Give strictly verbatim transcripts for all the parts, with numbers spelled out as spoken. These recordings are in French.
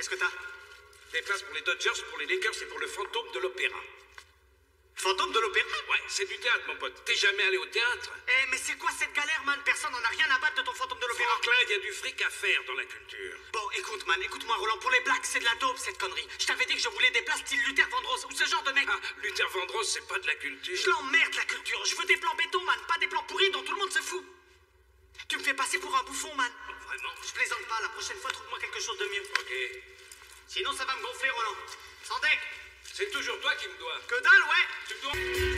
Qu'est-ce que t'as? Des places pour les Dodgers, pour les Lakers et pour le fantôme de l'opéra. Fantôme de l'opéra? Ouais, c'est du théâtre, mon pote. T'es jamais allé au théâtre? Eh, mais c'est quoi cette galère, man? Personne n'en a rien à battre de ton fantôme de l'opéra. Franklin, il y a du fric à faire dans la culture. Bon, écoute, man, écoute-moi, Roland, pour les blagues, c'est de la dope, cette connerie. Je t'avais dit que je voulais des places style Luther Vandross, ou ce genre de mec. Ah, Luther Vandross, c'est pas de la culture. Je l'emmerde, la culture. Je veux des plans béton, man, pas des plans pourris dont tout le monde se fout. Tu me fais passer pour un bouffon, man. Oh, vraiment? Je plaisante pas, la prochaine fois, trouve-moi quelque chose de mieux. Ok. Sinon, ça va me gonfler, Roland. Sans deck. C'est toujours toi qui me dois. Que dalle, ouais. Tu me dois...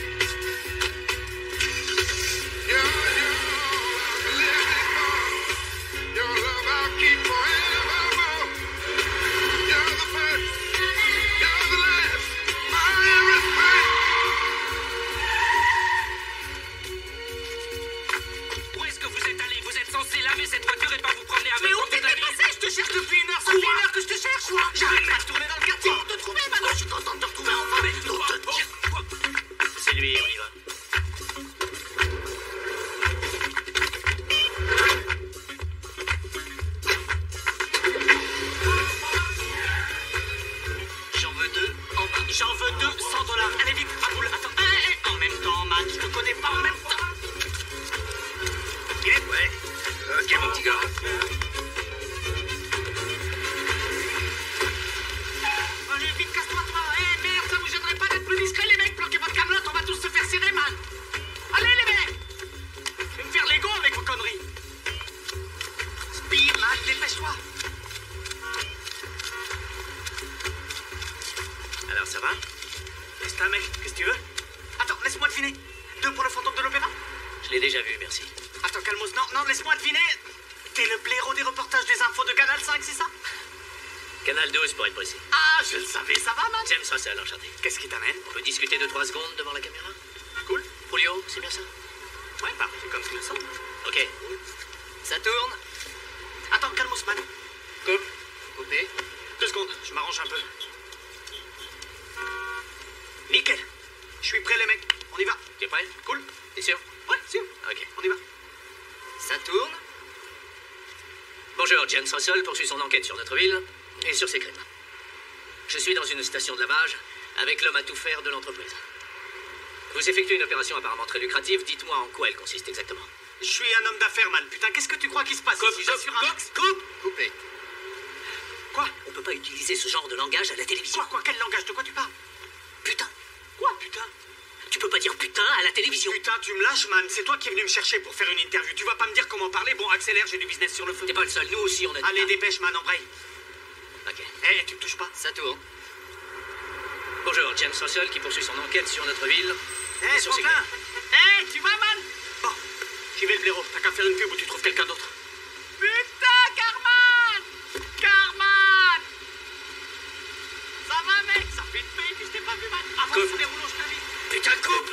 Où est-ce que vous êtes allé? Vous êtes censé laver cette voiture et pas vous promener avec Mais où pour toute t'es la vie. passé? Je te cherche depuis une heure. Ça fait une heure que je te cherche. Quoi? J'arrête pas de tourner dans le quartier pour te trouver. Maintenant, je suis content de te retrouver enfin. Mais non, te... C'est lui, on y va. J'en veux deux. En bas. J'en veux deux. cent dollars. Allez vite, à boule. Attends. Eh, eh, en même temps, man. Je te connais pas en même temps. Ok, ouais. Ok, mon petit gars. Allez, vite, casse-toi, toi. Eh, merde, ça vous gênerait pas d'être plus discret, les mecs? Bloquez votre camelote, on va tous se faire serrer, man. Allez, les mecs. Je vais me faire l'ego avec vos conneries. Spire, man, dépêche-toi. Alors, ça va? C'est un mec, qu'est-ce que tu veux? Attends, laisse-moi deviner. Deux pour le fantôme de l'opéra? Je l'ai déjà vu, merci. Attends, calmos, non, non, laisse-moi deviner. T'es le blaireau des reportages des infos de Canal cinq, c'est ça? Canal douze, pour être précis. Ah, je le savais, ça va, man? James Russell, enchanté. Qu'est-ce qui t'amène? On peut discuter deux trois secondes devant la caméra? Cool. Julio, c'est bien ça? Ouais, parfait, comme tu le sens. Ok. Ça tourne. Attends, calmos, man. Coupe. Coupé. Deux secondes, je m'arrange un peu. Nickel. Je suis prêt, les mecs. On y va. Tu es prêt? Cool. T'es sûr? Ouais, sûr. Ok. On y va. Ça tourne. Bonjour, James Russell poursuit son enquête sur notre ville et sur ses crimes. Je suis dans une station de lavage avec l'homme à tout faire de l'entreprise. Vous effectuez une opération apparemment très lucrative. Dites-moi en quoi elle consiste exactement. Je suis un homme d'affaires, man. Putain, qu'est-ce que tu crois qui se passe Coupe, ici? coupe, J'assure un coupe, max. coupe, coupé. Quoi? On peut pas utiliser ce genre de langage à la télévision. Quoi, quoi? Quel langage? De quoi tu parles? Putain. Quoi, putain? Tu peux pas dire putain à la télévision. Putain, tu me lâches, man. C'est toi qui es venu me chercher pour faire une interview. Tu vas pas me dire comment parler? Bon, accélère, j'ai du business sur le feu. T'es pas le seul, nous aussi on a dit. Allez, dépêche, man, embraye. Ok. Eh, tu me touches pas? Ça tourne. Bonjour, James Russell qui poursuit son enquête sur notre ville. Eh, et sur ses Franklin. crimes. Eh, tu vas, man? Bon, j'y vais, le blaireau. T'as qu'à faire une pub ou tu trouves quelqu'un d'autre. Putain, Carman! Carman! Ça va, mec? Ça fait une paye que je t'ai pas vu, man. Avant de Coupe. foutre les rouleaux, je t'invite. Putain, coupe!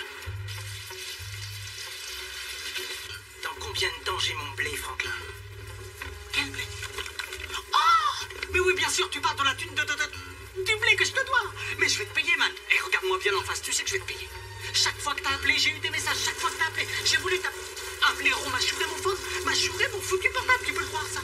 Dans combien de temps j'ai mon blé, Franklin? Quel blé? Oh! Mais oui, bien sûr, tu parles de la thune de, de, de- du blé que je te dois. Mais je vais te payer, man. Et regarde-moi bien en face, tu sais que je vais te payer. Chaque fois que t'as appelé, j'ai eu des messages. Chaque fois que t'as appelé, j'ai voulu t'appeler. Un blaireau m'a chouré mon phone, m'a chouré mon foutu portable. Tu peux le croire, ça?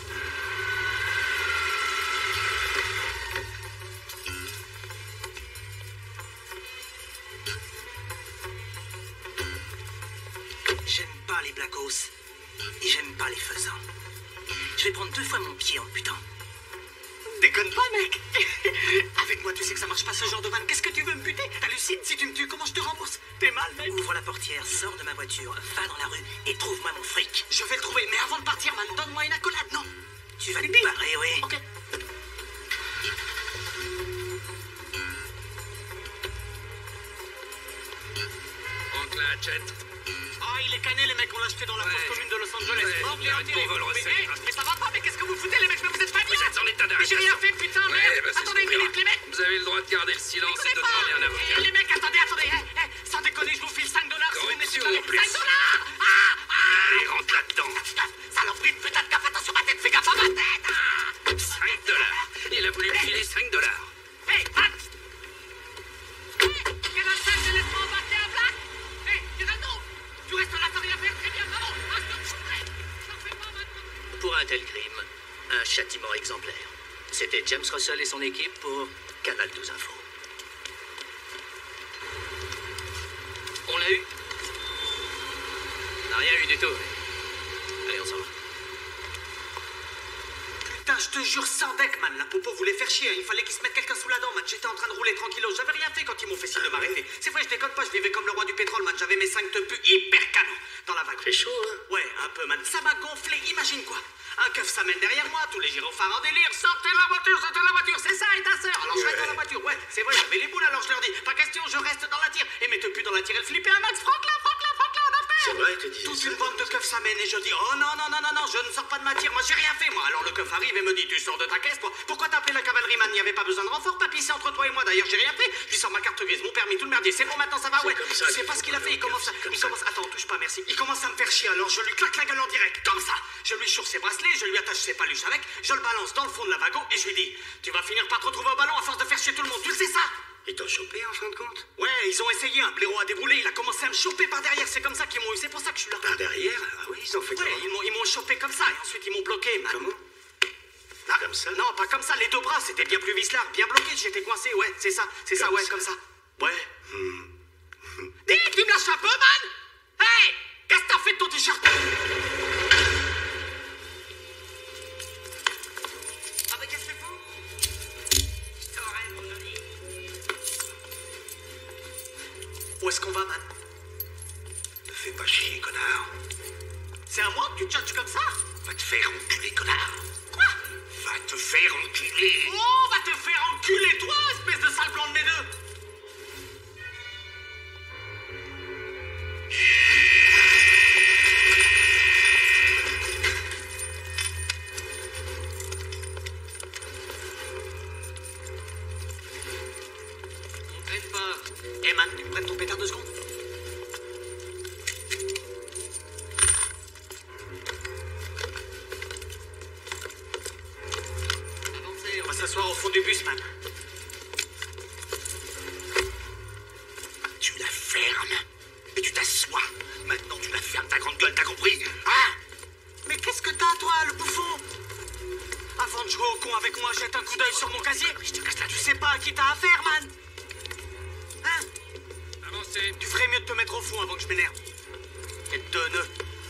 J'aime pas les blackos. Et j'aime pas les faisans. Je vais prendre deux fois mon pied en butant. Déconne pas, mec. Avec moi, tu sais que ça marche pas ce genre de vanne. Qu'est-ce que tu veux me buter? T'hallucines? Si tu me tues, comment je te rembourse? T'es mal, mec. Ouvre la portière, sors de ma voiture, va dans la rue et trouve-moi mon fric. Je vais le trouver, mais avant de partir, man, donne-moi une accolade, non? Tu vas te barrer, oui. Ok. Franklin Hatchett. Ah, il est cané, les mecs, on l'a acheté dans la Ouais. poste commune de Los Angeles. Ouais, Mort, il arrête retiré. ton vol, mais, Russell. mais, mais ça va pas, mais qu'est-ce que vous foutez, les mecs? Mais vous êtes pas bien. Vous êtes en état Mais j'ai rien fait, putain, Ouais, merde. bah, c'est Attendez ce une qu'on minute, les mecs. Vous avez le droit de garder le silence et de Déconnez demander un pas. avocat. Eh, les mecs, attendez, attendez. Eh, eh, sans déconner, je vous file cinq dollars si vous me laissez Correction, parler. en plus. cinq dollars. Ah, ah. Allez, rentre là-dedans. Putain, saloperie de putain de gaffe, attention ma tête, fais gaffe à ma tête. Ah. cinq dollars. Il a voulu me filer cinq dollars. Hey, Matt. Hey, Canal cinq, laisse-moi embarquer un black. Hey, Geraldo, tu restes là, t'as rien fait, très bien, bravo. Ah, je te chouerai. T'en fais pas maintenant. Pour un tel crime, un châtiment exemplaire. C'était James Russell et son équipe pour Canal douze Info. On l'a eu? On n'a rien eu du tout. Allez, on s'en va. Putain, je te jure, sans deck, man. La popo voulait faire chier. Il fallait qu'il se mette quelqu'un sous la dent, man. J'étais en train de rouler tranquillos. J'avais rien fait quand ils m'ont fait signe de m'arrêter. C'est vrai, je déconne pas. Je vivais comme le roi du pétrole, man. J'avais mes cinq teupus hyper canons dans la vague. C'est chaud, hein? Ouais, un peu, man. Ça m'a gonflé. Imagine quoi. Un keuf s'amène derrière moi, tous les gyrophares en délire. Sortez la voiture, sortez la voiture. C'est ça, et ta sœur. Alors je reste dans la voiture. Ouais, c'est vrai, j'avais les boules, alors je leur dis. Pas question, je reste dans la tire. Et mes teupus dans la tire, elles flippaient un max. Franklin, Franklin, Franklin, on a fait. C'est vrai, tu dis. Toute une bande de keufs s'amène et je dis oh non, non, non, non, non, je ne sors pas de ma tire, moi j'ai rien fait, moi. Alors le keuf arrive et me dit tu sors de ta caisse, toi. Pourquoi t'as appelé la cavalerie, man? Il n'y avait pas besoin de renfort, papy, c'est entre toi et moi. D'ailleurs, j'ai rien fait. Je lui sors ma carte grise, mon permis, tout le merdier. C'est bon, maintenant ça va, ouais. Ça, je sais pas ce qu'il a fait, il commence à. Il commence. Attends, touche pas, merci. Il commence à me faire chier, alors je lui claque la gueule en direct, comme ça. Je lui choure ses bracelets, je lui attache ses paluches avec, je le balance dans le fond de la wagon et je lui dis tu vas finir par te retrouver au ballon à force de faire chier tout le monde, tu le sais ça? Ils t'ont chopé en fin de compte? Ouais, ils ont essayé, un blaireau a déboulé, il a commencé à me choper par derrière, c'est comme ça qu'ils m'ont eu, c'est pour ça que je suis là. Par derrière? Ah oui, ils ont fait Ouais, comment? ils m'ont, ils m'ont chopé comme ça et ensuite ils m'ont bloqué, man. Comment? Ah, comme ça? Non, pas comme ça, les deux bras, c'était bien plus vicelard, bien bloqué, j'étais coincé, ouais, c'est ça, c'est ça, Comme ouais, ça. comme ça. Ouais. Hmm. Dis, tu me lâches un peu, man? Hey! Qu'est-ce que t'as fait de ton t-shirt? Ah, mais qu'est-ce que c'est fou? Je t'aurais, mon Johnny. Où est-ce qu'on va, man? Ne fais pas chier, connard. C'est à moi que tu tchatches comme ça? Va te faire enculer, connard. Quoi? Va te faire enculer. Oh, va te faire enculer, toi, espèce de sale blanc de mes deux! On traîne pas. Eh man, tu me prends ton pétard deux secondes? Avancez, On va s'asseoir au fond du bus, man. Tu la fermes. Et tu t'assois. Maintenant, tu la fermes, ta grande gueule, t'as compris? Hein? Mais qu'est-ce que t'as, toi, le bouffon? Avant de jouer au con avec moi, jette un coup d'œil sur mon casier. Je te casse la Tu sais pas à qui t'as affaire, man? Hein? Avancez. Tu ferais mieux de te mettre au fond avant que je m'énerve. Tête de nœud.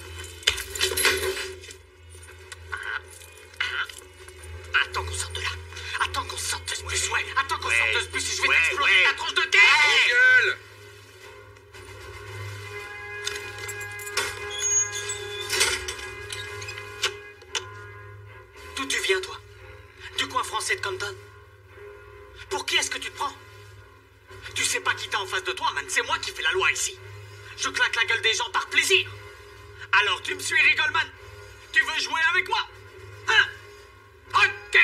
Attends qu'on sorte de là. Attends qu'on sorte de ce bus, ouais. Attends qu'on Ouais. sorte de ce bus et je vais Ouais, t'exploser ouais. ta tronche de terre. Gueule. D'où tu viens, toi? Du coin français de Compton? Pour qui est-ce que tu te prends? Tu sais pas qui t'as en face de toi, man. C'est moi qui fais la loi ici. Je claque la gueule des gens par plaisir. Alors tu me suis, rigole, man. Tu veux jouer avec moi? Hein? Ok.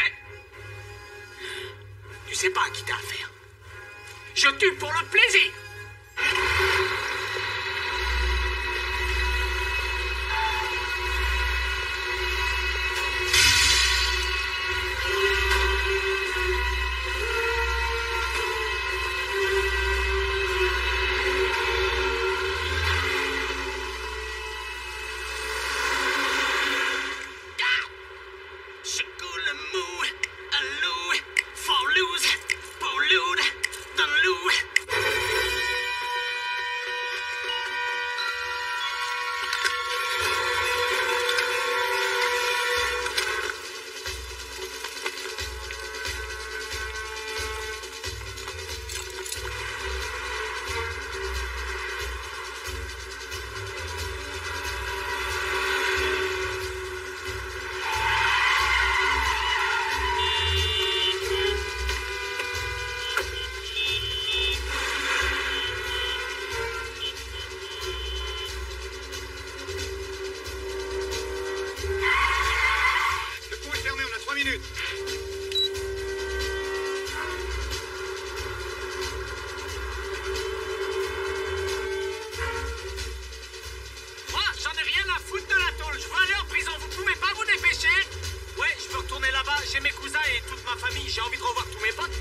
Tu sais pas à qui t'as affaire. Je tue pour le plaisir. Moi, j'en ai rien à foutre de la tôle. Je veux aller en prison. Vous pouvez pas vous dépêcher? Ouais, je veux retourner là-bas. J'ai mes cousins et toute ma famille. J'ai envie de revoir tous mes potes.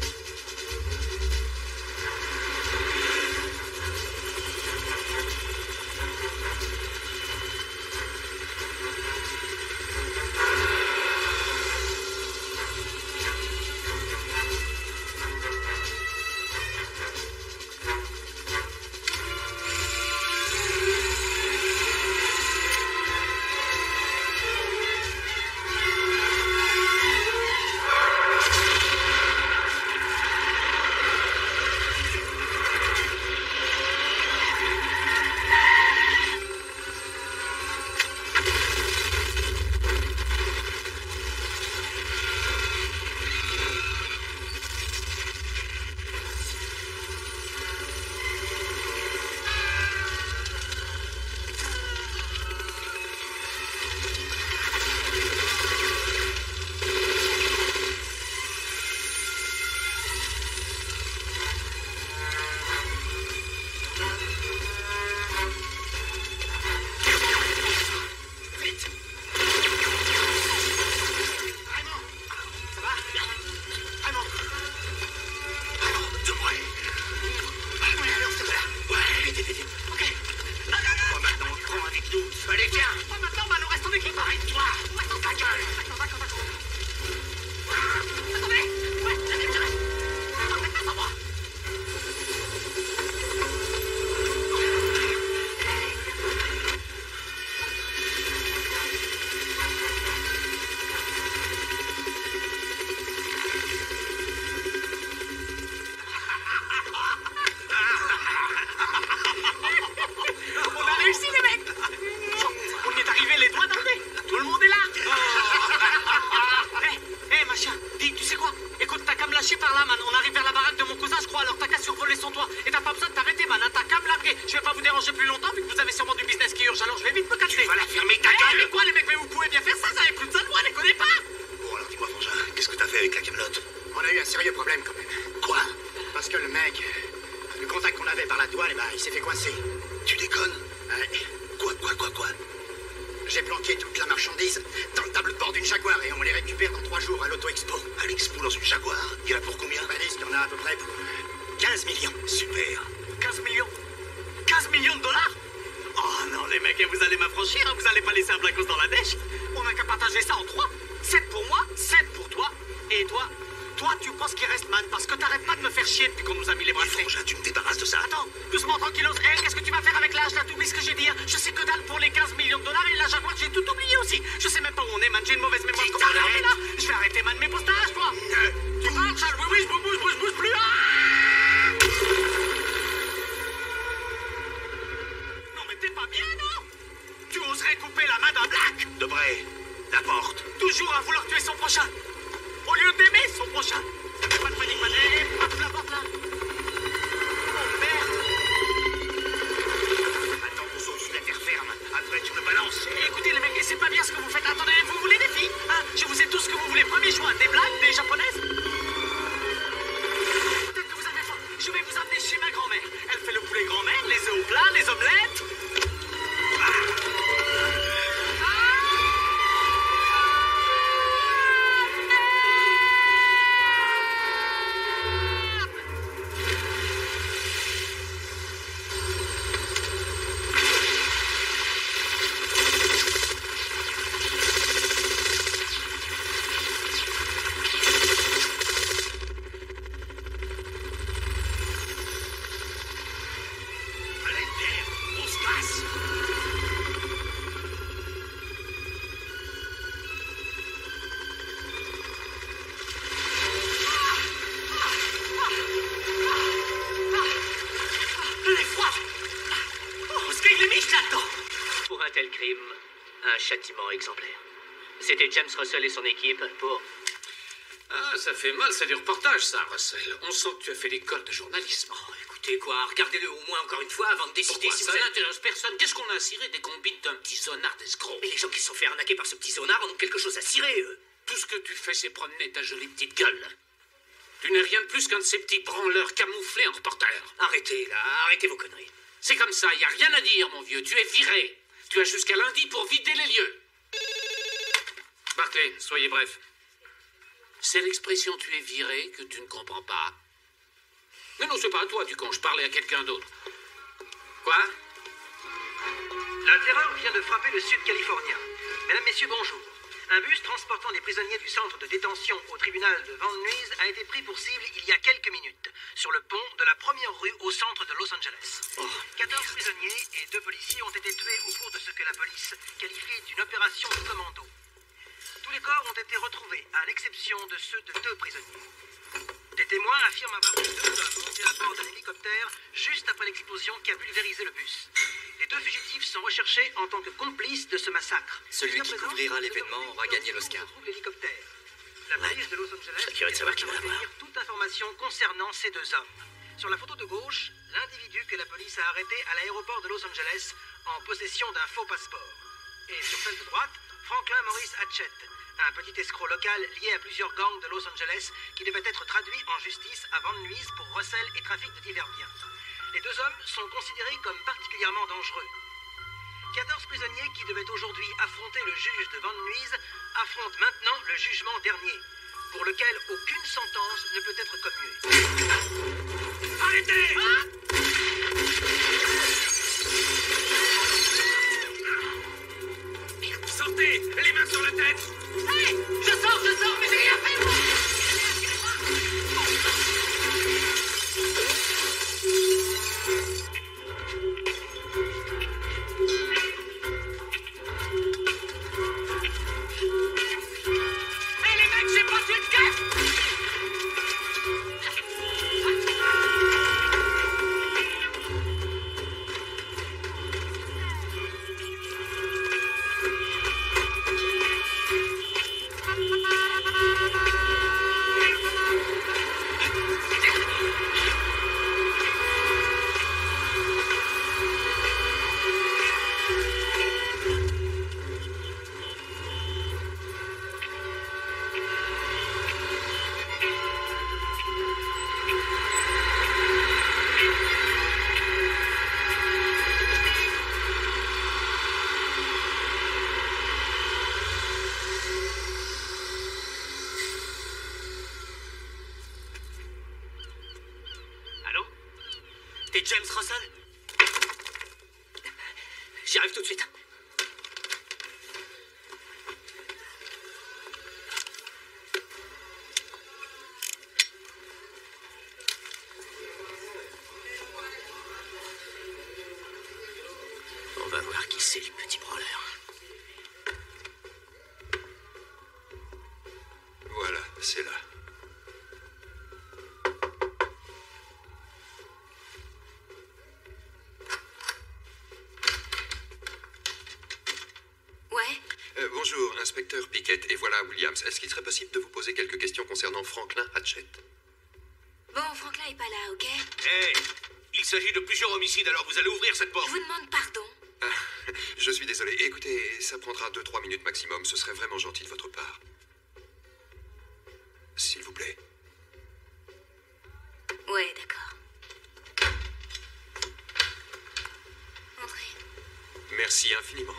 lâcher par là, man. On arrive vers la baraque de mon cousin, je crois. Alors t'as qu'à survoler son toit. Et t'as pas besoin de t'arrêter, man. Hein. T'as qu'à me larguer. Je vais pas vous déranger plus longtemps vu que vous avez sûrement du business qui urge. Alors je vais vite me casser. Voilà, fermez ta Eh, gueule. mais quoi, les mecs, mais vous pouvez bien faire ça. Ça avait plus besoin de moi, les connais pas. Bon, alors dis-moi, Frangin, qu'est-ce que t'as fait avec la camelote? On a eu un sérieux problème quand même. Quoi? Parce que le mec, le contact qu'on avait par la douane, eh ben, il s'est fait coincer. Tu déconnes? Ouais. Quoi, quoi, quoi, quoi? J'ai planqué toute la marchandise dans le tableau de bord d'une Jaguar et on les récupère dans trois jours à l'auto-expo. À l'expo dans une Jaguar? Il y en a pour combien? Valise, il y en a à peu près pour quinze millions. Super. quinze millions. quinze millions de dollars. Oh non, les mecs, vous allez m'affranchir. Hein. Vous allez pas laisser un blacos dans la dèche. On a qu'à partager ça en trois. sept pour moi, sept pour toi. Et toi, toi, tu penses qu'il reste, man, parce que t'arrêtes pas de me faire chier depuis qu'on nous a mis les bracelets. Frangin, tu me débarrasses de ça. Attends, doucement, tranquillos. Eh, qu'est-ce que tu vas faire avec l'âge, là? T'oublies ce que j'ai dit, hein? Je sais que dalle pour les quinze millions de dollars et la Jaguar, j'ai tout oublié aussi. Je sais même pas où on est, man. J'ai une mauvaise mémoire. Comment on est là? Je vais arrêter, man, mes postages, toi. Euh, tu parles, Charles? Oui, oui, je bouge, bouge, bouge, bouge plus. Ah non, mais t'es pas bien, non? Tu oserais couper la main d'un black? De près, la porte. Toujours à vouloir tuer son prochain. Au lieu d'aimer son prochain. Pas de panique, man. Eh, passe la porte, là. Oh, merde. Attends, vous autres, je vais faire ferme. Après, tu me balances. Écoutez les mecs, c'est pas bien ce que vous faites. Attendez, vous voulez des filles, hein? Je vous ai tout ce que vous voulez. Premier choix, des blagues, des japonaises. Peut-être que vous avez faim. Je vais vous amener chez ma grand-mère. Elle fait le poulet grand-mère, les œufs au plat, les omelettes. Pour un tel crime, un châtiment exemplaire. C'était James Russell et son équipe pour... Ah, ça fait mal, c'est du reportage, ça, Russell. On sent que tu as fait l'école de journalisme. Oh, écoutez quoi, regardez-le au moins encore une fois avant de décider Pourquoi si ça vous êtes... n'intéresse personne? Qu'est-ce qu'on a à cirer des combines d'un petit zonard d'escroc? Mais les gens qui se sont fait arnaquer par ce petit zonard en ont quelque chose à cirer, eux. Tout ce que tu fais, c'est promener ta jolie petite gueule. Tu n'es rien de plus qu'un de ces petits branleurs camouflés en reporter. Arrêtez, là, arrêtez vos conneries. C'est comme ça, il n'y a rien à dire, mon vieux. Tu es viré. Tu as jusqu'à lundi pour vider les lieux. Barclay, soyez bref. C'est l'expression « tu es viré » que tu ne comprends pas. Mais non, c'est pas à toi, du con, je parlais à quelqu'un d'autre. Quoi? La terreur vient de frapper le sud californien. Mesdames, messieurs, bonjour. Un bus transportant des prisonniers du centre de détention au tribunal de Van Nuys a été pris pour cible il y a quelques minutes, sur le pont de la première rue au centre de Los Angeles. Oh, quatorze prisonniers et deux policiers ont été tués au cours de ce que la police qualifie d'une opération de commando. Tous les corps ont été retrouvés, à l'exception de ceux de deux prisonniers. Des témoins affirment avoir vu deux hommes monter à bord d'un hélicoptère juste après l'explosion qui a pulvérisé le bus. Les deux fugitifs sont recherchés en tant que complices de ce massacre. Celui Jusqu'à qui présent, couvrira l'événement les aura gagné l'Oscar. retrouve l'hélicoptère. La police de Los Angeles je serais curieux de savoir qui va va l'avoir. recueillir toute information concernant ces deux hommes. Sur la photo de gauche, l'individu que la police a arrêté à l'aéroport de Los Angeles en possession d'un faux passeport. Et sur celle de droite, Franklin Maurice Hatchett, un petit escroc local lié à plusieurs gangs de Los Angeles qui devait être traduit en justice à Van Nuys pour recel et trafic de divers biens. Les deux hommes sont considérés comme particulièrement dangereux. quatorze prisonniers qui devaient aujourd'hui affronter le juge de Van Nuys affrontent maintenant le jugement dernier, pour lequel aucune sentence ne peut être commuée. Arrêtez! Sortez! Les mains sur la tête! Hey, je sors, je sors, mais j'ai rien fait, moi! Hey, les mecs, j'ai pas tué de caisse! James Russell? J'y arrive tout de suite. On va voir qui c'est, le petit branleur. Voilà, c'est là. Ouais. Euh, bonjour, inspecteur Pickett, et voilà Williams. Est-ce qu'il serait possible de vous poser quelques questions concernant Franklin Hatchett? Bon, Franklin est pas là, ok? Hé, hey, il s'agit de plusieurs homicides, alors vous allez ouvrir cette porte. Je vous demande pardon. Ah, je suis désolé. Écoutez, ça prendra deux trois minutes maximum. Ce serait vraiment gentil de votre part. S'il vous plaît. Ouais, d'accord. Entrez. Merci infiniment.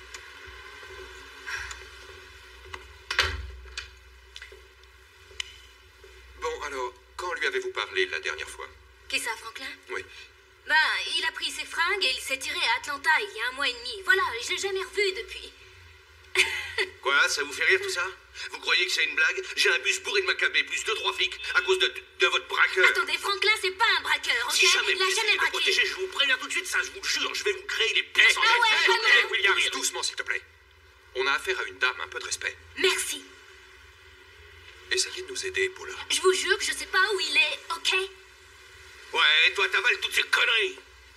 Bon, alors, quand lui avez-vous parlé la dernière fois? Qui ça, Franklin? Oui. Ben, il a pris ses fringues et il s'est tiré à Atlanta il y a un mois et demi. Voilà, je l'ai jamais revu depuis. Quoi, ça vous fait rire tout ça? Vous croyez que c'est une blague? J'ai un bus bourré de macabées, plus deux, trois flics, à cause de, de, de votre braqueur. Attendez, Franklin, c'est pas un braqueur, ok? Si jamais Il a vous jamais essayez de braqué. protéger, je vous préviens tout de suite, ça, je vous le jure, je vais vous créer les pires Ah ouais, vraiment. Hé, Williams, doucement, s'il te plaît. On a affaire à une dame, un peu de respect. Merci. Essayez de nous aider, Paula. Je vous jure que je sais pas où il est, ok? Ouais, toi t'avales toutes ces conneries.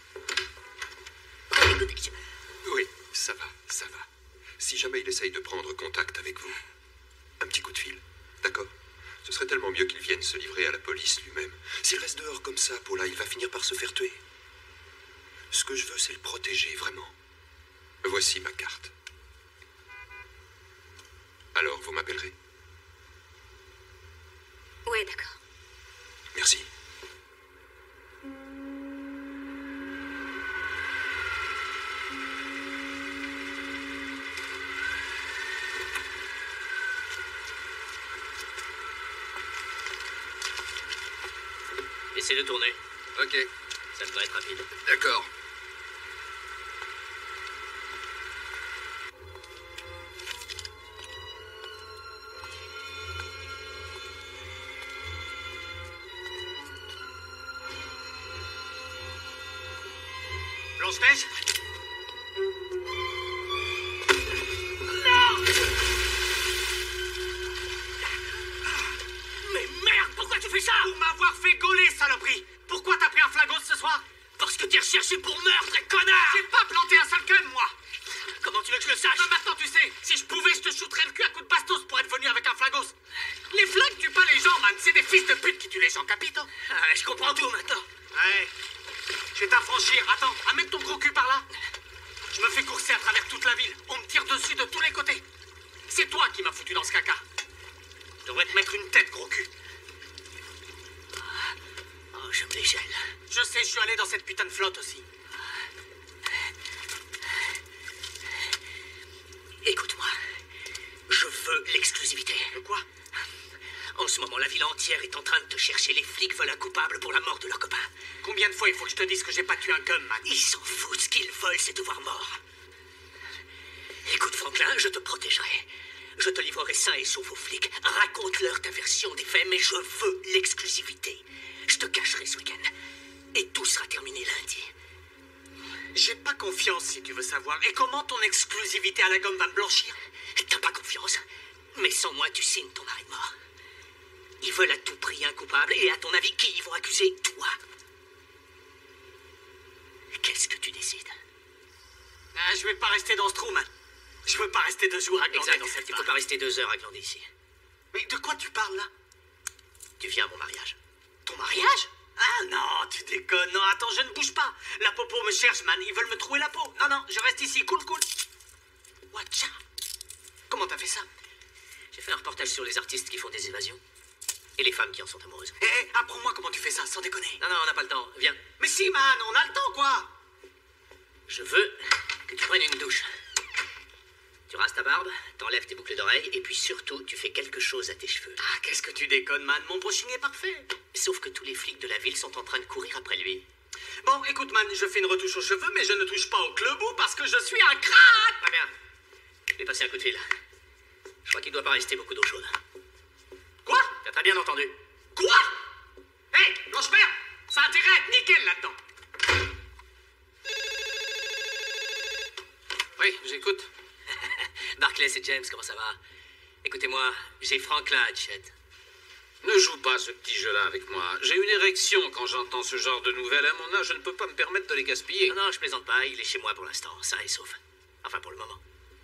Oh, écoutez, je... Oui, ça va, ça va. Si jamais il essaye de prendre contact avec vous, un petit coup de fil, d'accord? Ce serait tellement mieux qu'il vienne se livrer à la police lui-même. S'il reste dehors comme ça, Paula, il va finir par se faire tuer. Ce que je veux, c'est le protéger, vraiment. Voici ma carte. Alors, vous m'appellerez? Ouais, d'accord. Merci. Essayez de tourner. Ok, Ça devrait être rapide. d'accord. Blanche-Neige? Mais merde, pourquoi tu fais ça? Pour m'avoir fait gauler, saloperie! Pourquoi t'as pris un flagos ce soir? Parce que t'es recherché pour meurtre, connard! J'ai pas planté un seul gun, moi! Comment tu veux que je le sache? Non, maintenant tu sais, si je pouvais, je te shooterais le cul à coups de bastos pour être venu avec un flagos. Les flingues tuent pas les gens, man, c'est des fils de pute qui tuent les gens, capito? Ah, je comprends tout maintenant. Ouais, je vais t'affranchir. Attends, amène ton gros cul par là. Je me fais courser à travers toute la ville. On me tire dessus de tous les côtés. C'est toi qui m'as foutu dans ce caca. Je devrais te mettre une tête, gros cul. Oh, je me dégèle. Je sais, je suis allé dans cette putain de flotte aussi. Écoute-moi, je veux l'exclusivité. De quoi? En ce moment, la ville entière est en train de te chercher. Les flics veulent un coupable pour la mort de leur copain. Combien de fois il faut que je te dise que j'ai pas tué un gun, man? Ils s'en foutent. Ce qu'ils veulent, c'est te voir mort. Écoute, Franklin, je te protégerai. Je te livrerai sain et sauf aux flics. Raconte-leur ta version des faits, mais je veux l'exclusivité. Je te cacherai ce week-end. Et tout sera terminé lundi. J'ai pas confiance, si tu veux savoir. Et comment ton exclusivité à la gomme va me blanchir? T'as pas confiance? Mais sans moi, tu signes ton arrêt de mort. Ils veulent à tout prix un coupable. Et à ton avis, qui ils vont accuser? Toi. Qu'est-ce que tu décides? Ah, je vais pas rester dans ce trou, man. Je veux pas rester deux jours à glander Exact. dans cette Tu barre. peux pas rester deux heures à glander ici. Mais de quoi tu parles, là? Tu viens à mon mariage. Ton mariage? Ah non, tu déconnes. Non, attends, je ne bouge pas. La popo me cherche, man. Ils veulent me trouer la peau. Non, non, je reste ici. Cool, cool. Watcha. Comment t'as fait ça? J'ai fait un reportage sur les artistes qui font des évasions. Et les femmes qui en sont amoureuses. Hé, hé, apprends-moi comment tu fais ça, sans déconner. Non, non, on n'a pas le temps. Viens. Mais si, man, on a le temps, quoi. Je veux que tu prennes une douche. Tu rases ta barbe, t'enlèves tes boucles d'oreilles, et puis surtout, tu fais quelque chose à tes cheveux. Ah, qu'est-ce que tu déconnes, man. Mon brushing est parfait. Sauf que tous les flics de la ville sont en train de courir après lui. Bon, écoute, man, je fais une retouche aux cheveux, mais je ne touche pas au clebou parce que je suis un crâne. Très bien. Je vais passer un coup de fil. Je crois qu'il ne doit pas rester beaucoup d'eau chaude. Quoi? T'as très bien entendu. Quoi? Hé, hey, Blanche-Mère, ça a intérêt à être nickel là-dedans. Oui, j'écoute. Barclay, c'est James, comment ça va? Écoutez-moi, j'ai Franklin Hatchett. Ne joue pas ce petit jeu-là avec moi. J'ai une érection quand j'entends ce genre de nouvelles. À mon âge, je ne peux pas me permettre de les gaspiller. Non, non, je plaisante pas. Il est chez moi pour l'instant, sain et sauf. Enfin, pour le moment.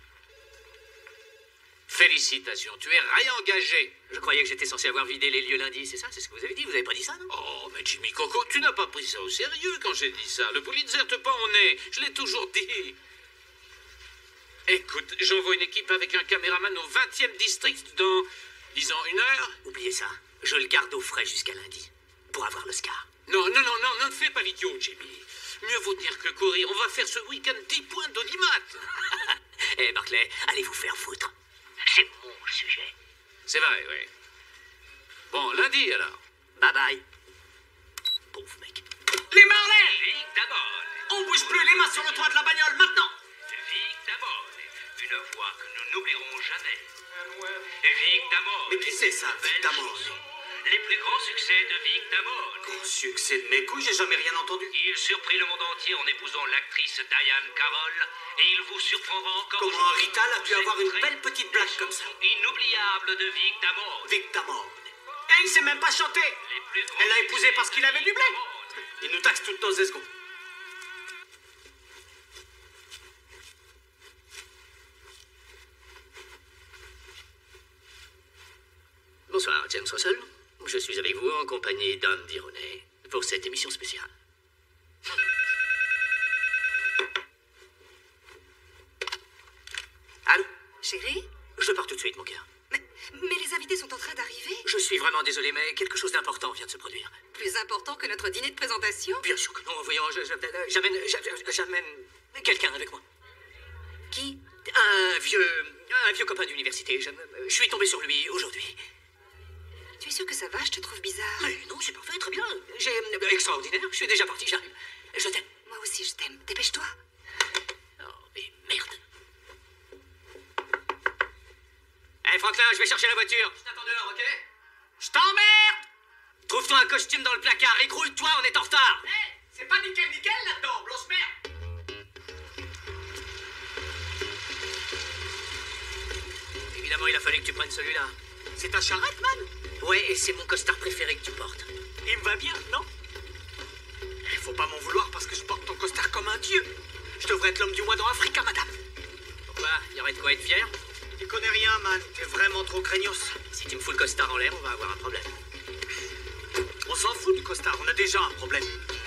Félicitations, tu es réengagé. Je croyais que j'étais censé avoir vidé les lieux lundi, c'est ça? C'est ce que vous avez dit? Vous avez pas dit ça, non? Oh, mais Jimmy Coco, tu n'as pas pris ça au sérieux quand j'ai dit ça. Le Pulitzer te pend au nez. Je l'ai toujours dit. Écoute, j'envoie une équipe avec un caméraman au vingtième district dans, disons, une heure. Oubliez ça. Je le garde au frais jusqu'à lundi. Pour avoir le scar. Non, non, non, non, ne fais pas l'idiot, Jimmy. Mieux vaut tenir que courir. On va faire ce week-end dix points d'audimat. Eh, hey, Barclay, allez vous faire foutre. C'est mon sujet. C'est vrai, oui. Bon, lundi, alors. Bye bye. Pauvre mec. Les Marley! Vic Damone. On bouge plus, les mains sur le toit de la bagnole, maintenant! Vic Damone. Une voix que nous n'oublierons jamais. Vic Damone. Mais qui c'est ça, Vic Damone? Les plus grands succès de Vic Damone. Grand succès de mes couilles, j'ai jamais rien entendu. Il surprit le monde entier en épousant l'actrice Diane Carroll et il vous surprendra encore. Comment Rital a pu avoir une belle petite blague comme ça? Inoubliable de Vic Damone. Vic Damone. Et il sait même pas chanter. Elle l'a épousé parce qu'il avait du blé. Il nous taxe toutes nos escomptes. Bonsoir, James Russell. Je suis avec vous en compagnie d'Andy Roney pour cette émission spéciale. Allô? Chérie? Je pars tout de suite, mon cœur. Mais, mais les invités sont en train d'arriver. Je suis vraiment désolé, mais quelque chose d'important vient de se produire. Plus important que notre dîner de présentation? Bien sûr que non. Voyons, je- je- j'amène je- j'amène quelqu'un avec moi. Qui? Un vieux, un vieux copain d'université. Je, je suis tombé sur lui aujourd'hui. Tu es sûr que ça va? Je te trouve bizarre. Mais non, c'est parfait, très bien. J'ai extraordinaire. Je suis déjà parti, j'arrive. Je t'aime. Moi aussi, je t'aime. Dépêche-toi. Oh, mais merde. Hé, Franklin, je vais chercher la voiture. Je t'attends dehors, ok? Je t'emmerde! Trouve-toi un costume dans le placard. Écroule-toi, on est en retard. Hé, c'est pas nickel nickel là-dedans, Blanche-Mère. Évidemment, il a fallu que tu prennes celui-là. C'est ta charrette, man? Ouais, et c'est mon costard préféré que tu portes. Il me va bien, non? Eh, faut pas m'en vouloir parce que je porte ton costard comme un dieu. Je devrais être l'homme du mois dans Africa, madame. Pourquoi? Il y aurait de quoi être fier? Tu connais rien, man. T'es vraiment trop craignos. Si tu me fous le costard en l'air, on va avoir un problème. On s'en fout du costard, on a déjà un problème.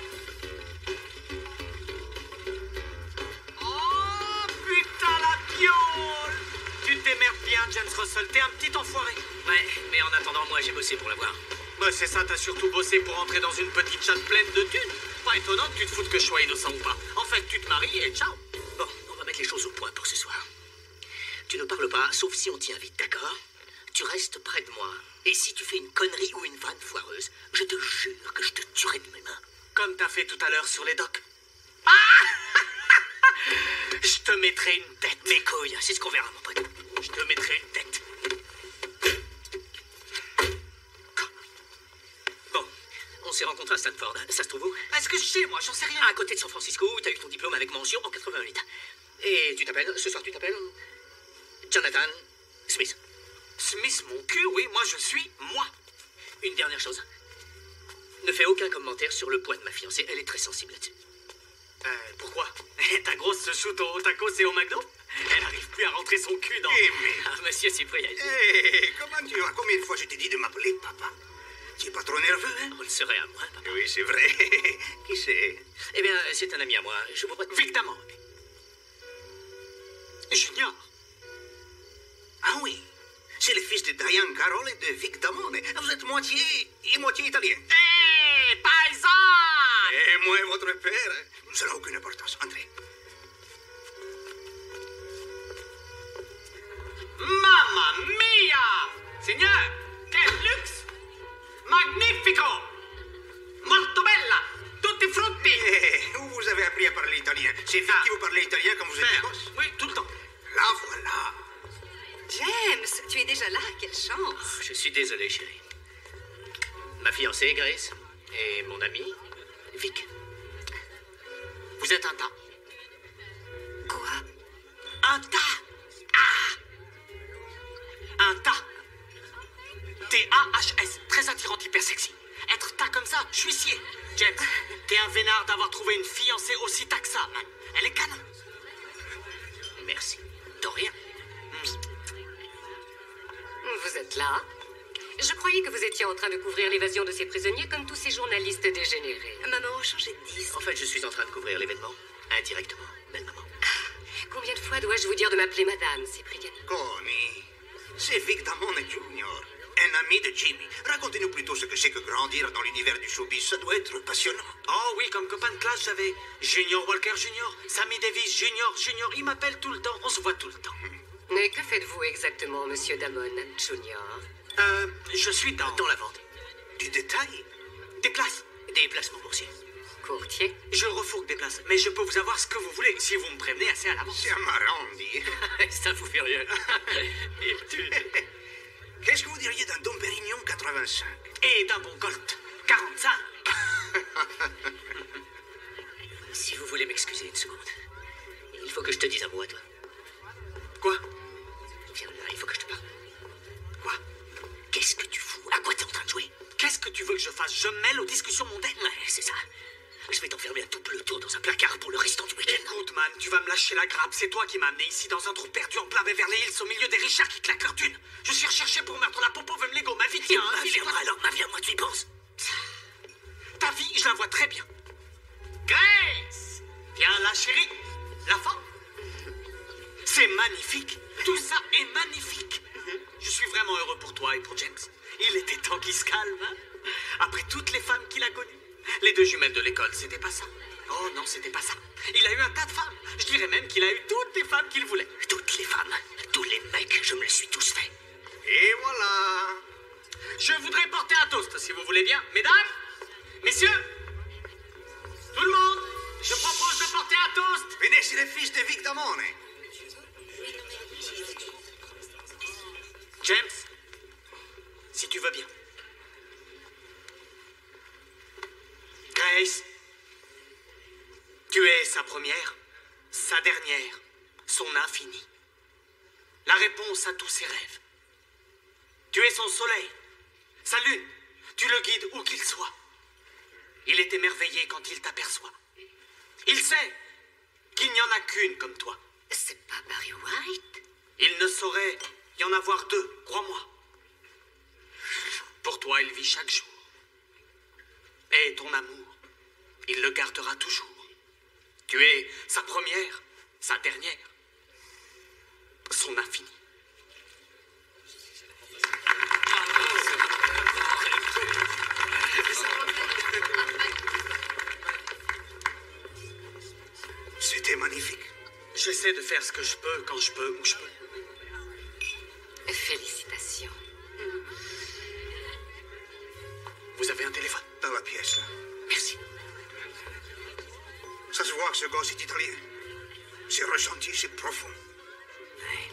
Oh, putain, la piole! Tu démerdes bien, James Russell. T'es un petit enfoiré. Ouais, mais en attendant, moi, j'ai bossé pour l'avoir. Bah, c'est ça, t'as surtout bossé pour entrer dans une petite chatte pleine de thunes. Pas étonnant que tu te foutes que je sois innocent ou pas. En fait, tu te maries et ciao. Bon, on va mettre les choses au point pour ce soir. Tu ne parles pas, sauf si on t'y invite, d'accord? Tu restes près de moi. Et si tu fais une connerie ou une vanne foireuse, je te jure que je te tuerai de mes mains. Comme t'as fait tout à l'heure sur les docks. Ah! Je te mettrai une tête. Mes couilles, c'est ce qu'on verra, mon pote. Je te mettrai une tête. Bon, on s'est rencontrés à Stanford. Ça se trouve où? Est-ce que je sais, moi? J'en sais rien. À côté de San Francisco, où t'as eu ton diplôme avec mention en quatre-vingt-huit. Et tu t'appelles, ce soir tu t'appelles Jonathan Smith. Smith, mon cul, oui, moi je suis moi. Une dernière chose. Ne fais aucun commentaire sur le poids de ma fiancée, elle est très sensible là-dessus. Euh, pourquoi? Ta grosse se shoot au tacos et au McDo? Elle n'arrive plus à rentrer son cul dans... Eh, mais... Ah, monsieur Cyprien. Eh, comment tu vas? Combien de fois je t'ai dit de m'appeler papa? Tu es pas trop nerveux, hein? On le serait à moi, papa. Oui, c'est vrai. Qui c'est? Eh bien, c'est un ami à moi. Je vous prête... Vic Damone. Junior. Ah oui, c'est le fils de Diane Carroll et de Vic Damone. Vous êtes moitié et moitié italien. Hé, paysan! Et moi et votre père, ça n'a aucune importance. Entrez. Mamma mia! Signor, quel luxe! Magnifico! Molto bella! Tutti frutti! Eh, suis désolé, chérie. Ma fiancée, Grace, et mon ami, Vic. Vous êtes un tas. Quoi? Un tas. Ah. Un tas. T A H S. Très attirant, hyper sexy. Être tas comme ça, je suis scié. James, t'es un vénard d'avoir trouvé une fiancée aussi tas que ça, man. Elle est canon. Merci. De rien. Vous êtes là? Je croyais que vous étiez en train de couvrir l'évasion de ces prisonniers comme tous ces journalistes dégénérés. Maman, changez de disque. En fait, je suis en train de couvrir l'événement. Indirectement. Belle maman. Combien de fois dois-je vous dire de m'appeler madame, Cipriani? Connie, c'est Vic Damone Junior, un ami de Jimmy. Racontez-nous plutôt ce que c'est que grandir dans l'univers du showbiz. Ça doit être passionnant. Oh oui, comme copain de classe, j'avais Junior Walker Junior, Sammy Davis Junior Junior. Il m'appelle tout le temps, on se voit tout le temps. Mais que faites-vous exactement, monsieur Damone Junior? Euh, je suis dans... Dans la vente. Du détail? Des places. Des placements boursiers. Courtier? Je refourgue des places, mais je peux vous avoir ce que vous voulez si vous me prévenez assez à l'avance. C'est marrant, dit. Ça vous fait rien. Et tu... Qu'est-ce que vous diriez d'un Dom Pérignon quatre-vingt-cinq? Et d'un bon Colt quarante-cinq. Si vous voulez m'excuser une seconde, il faut que je te dise un mot à toi. Quoi? Viens là, il faut que je te parle. Quoi? Qu'est-ce que tu fous? À quoi t'es en train de jouer? Qu'est-ce que tu veux que je fasse? Je mêle aux discussions mondaines? Ouais, c'est ça. Je vais t'enfermer à double tour dans un placard pour le restant du week-end. Écoute, man, tu vas me lâcher la grappe. C'est toi qui m'as amené ici dans un trou perdu en plein Beverly Hills au milieu des Richards qui claquent leur thune. Je suis recherché pour meurtre. La popo veut me légo. Ma vie tient. Ma vie, moi alors, ma vie à moi, tu y penses? Ta vie, je la vois très bien. Grace! Viens là, chérie. La femme? C'est magnifique. Tout ça est magnifique. Je suis vraiment heureux pour toi et pour James. Il était temps qu'il se calme, hein? Après toutes les femmes qu'il a connues. Les deux jumelles de l'école, c'était pas ça. Oh non, c'était pas ça. Il a eu un tas de femmes. Je dirais même qu'il a eu toutes les femmes qu'il voulait. Toutes les femmes, tous les mecs, je me les suis tous fait. Et voilà. Je voudrais porter un toast, si vous voulez bien. Mesdames, messieurs, tout le monde, je propose de porter un toast. Venez, c'est le fils de Vic Damone. James, si tu veux bien. Grace, tu es sa première, sa dernière, son infini. La réponse à tous ses rêves. Tu es son soleil, sa lune. Tu le guides où qu'il soit. Il est émerveillé quand il t'aperçoit. Il sait qu'il n'y en a qu'une comme toi. C'est pas Barry White? Il ne saurait y en avoir deux, crois-moi. Pour toi, il vit chaque jour. Et ton amour, il le gardera toujours. Tu es sa première, sa dernière, son infini. C'était magnifique. J'essaie de faire ce que je peux, quand je peux, où je peux. Félicitations. Vous avez un téléphone? Dans la pièce, là. Merci. Ça se voit que ce gosse est italien. C'est ressenti, c'est profond. Ouais.